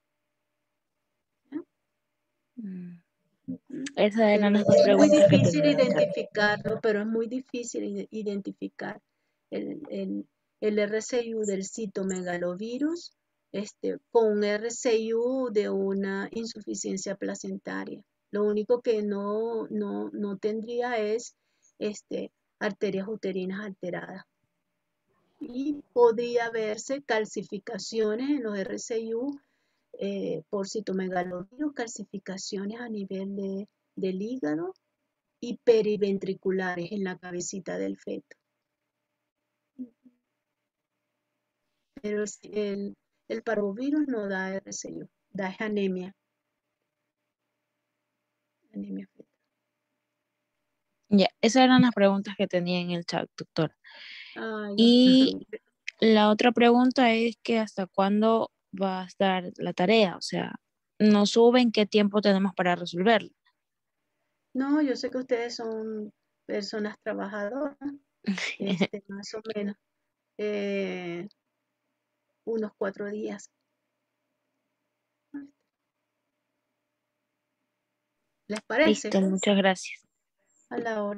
Mm. Esas eran Pero las es muy preguntas que difícil tenía en el chat. identificarlo, pero es muy difícil ide- identificar el, el, el R C U del citomegalovirus este, con un R C U de una insuficiencia placentaria. Lo único que no, no, no tendría es este, arterias uterinas alteradas. Y podría verse calcificaciones en los R C U eh, por citomegalovirus, calcificaciones a nivel de, del hígado y periventriculares en la cabecita del feto. Pero el, el, el parvovirus no da R C U, da anemia. Anemia fetal. Ya, esas eran las preguntas que tenía en el chat, doctora. Ah, Y la otra pregunta es que hasta cuándo va a estar la tarea, o sea, nos suben qué tiempo tenemos para resolverlo. No, yo sé que ustedes son personas trabajadoras, este, más o menos eh, unos cuatro días. ¿Les parece? Listo, muchas gracias. A la hora.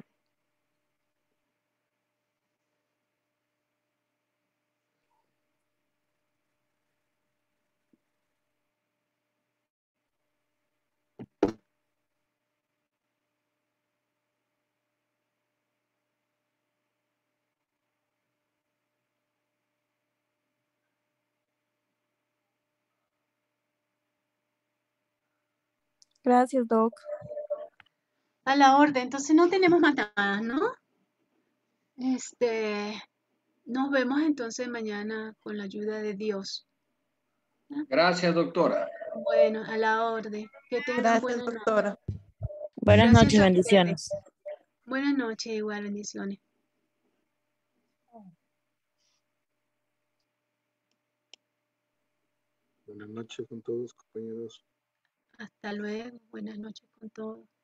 Gracias, Doc. A la orden. Entonces no tenemos más nada, ¿no? Este, nos vemos entonces mañana con la ayuda de Dios. ¿no? Gracias, doctora. Bueno, a la orden. Que tengan Gracias, buena doctora. noche. Buenas Gracias noches, a bendiciones. ustedes. Buenas noches, igual, bendiciones. Buenas noches con todos, compañeros. Hasta luego. Buenas noches con todos.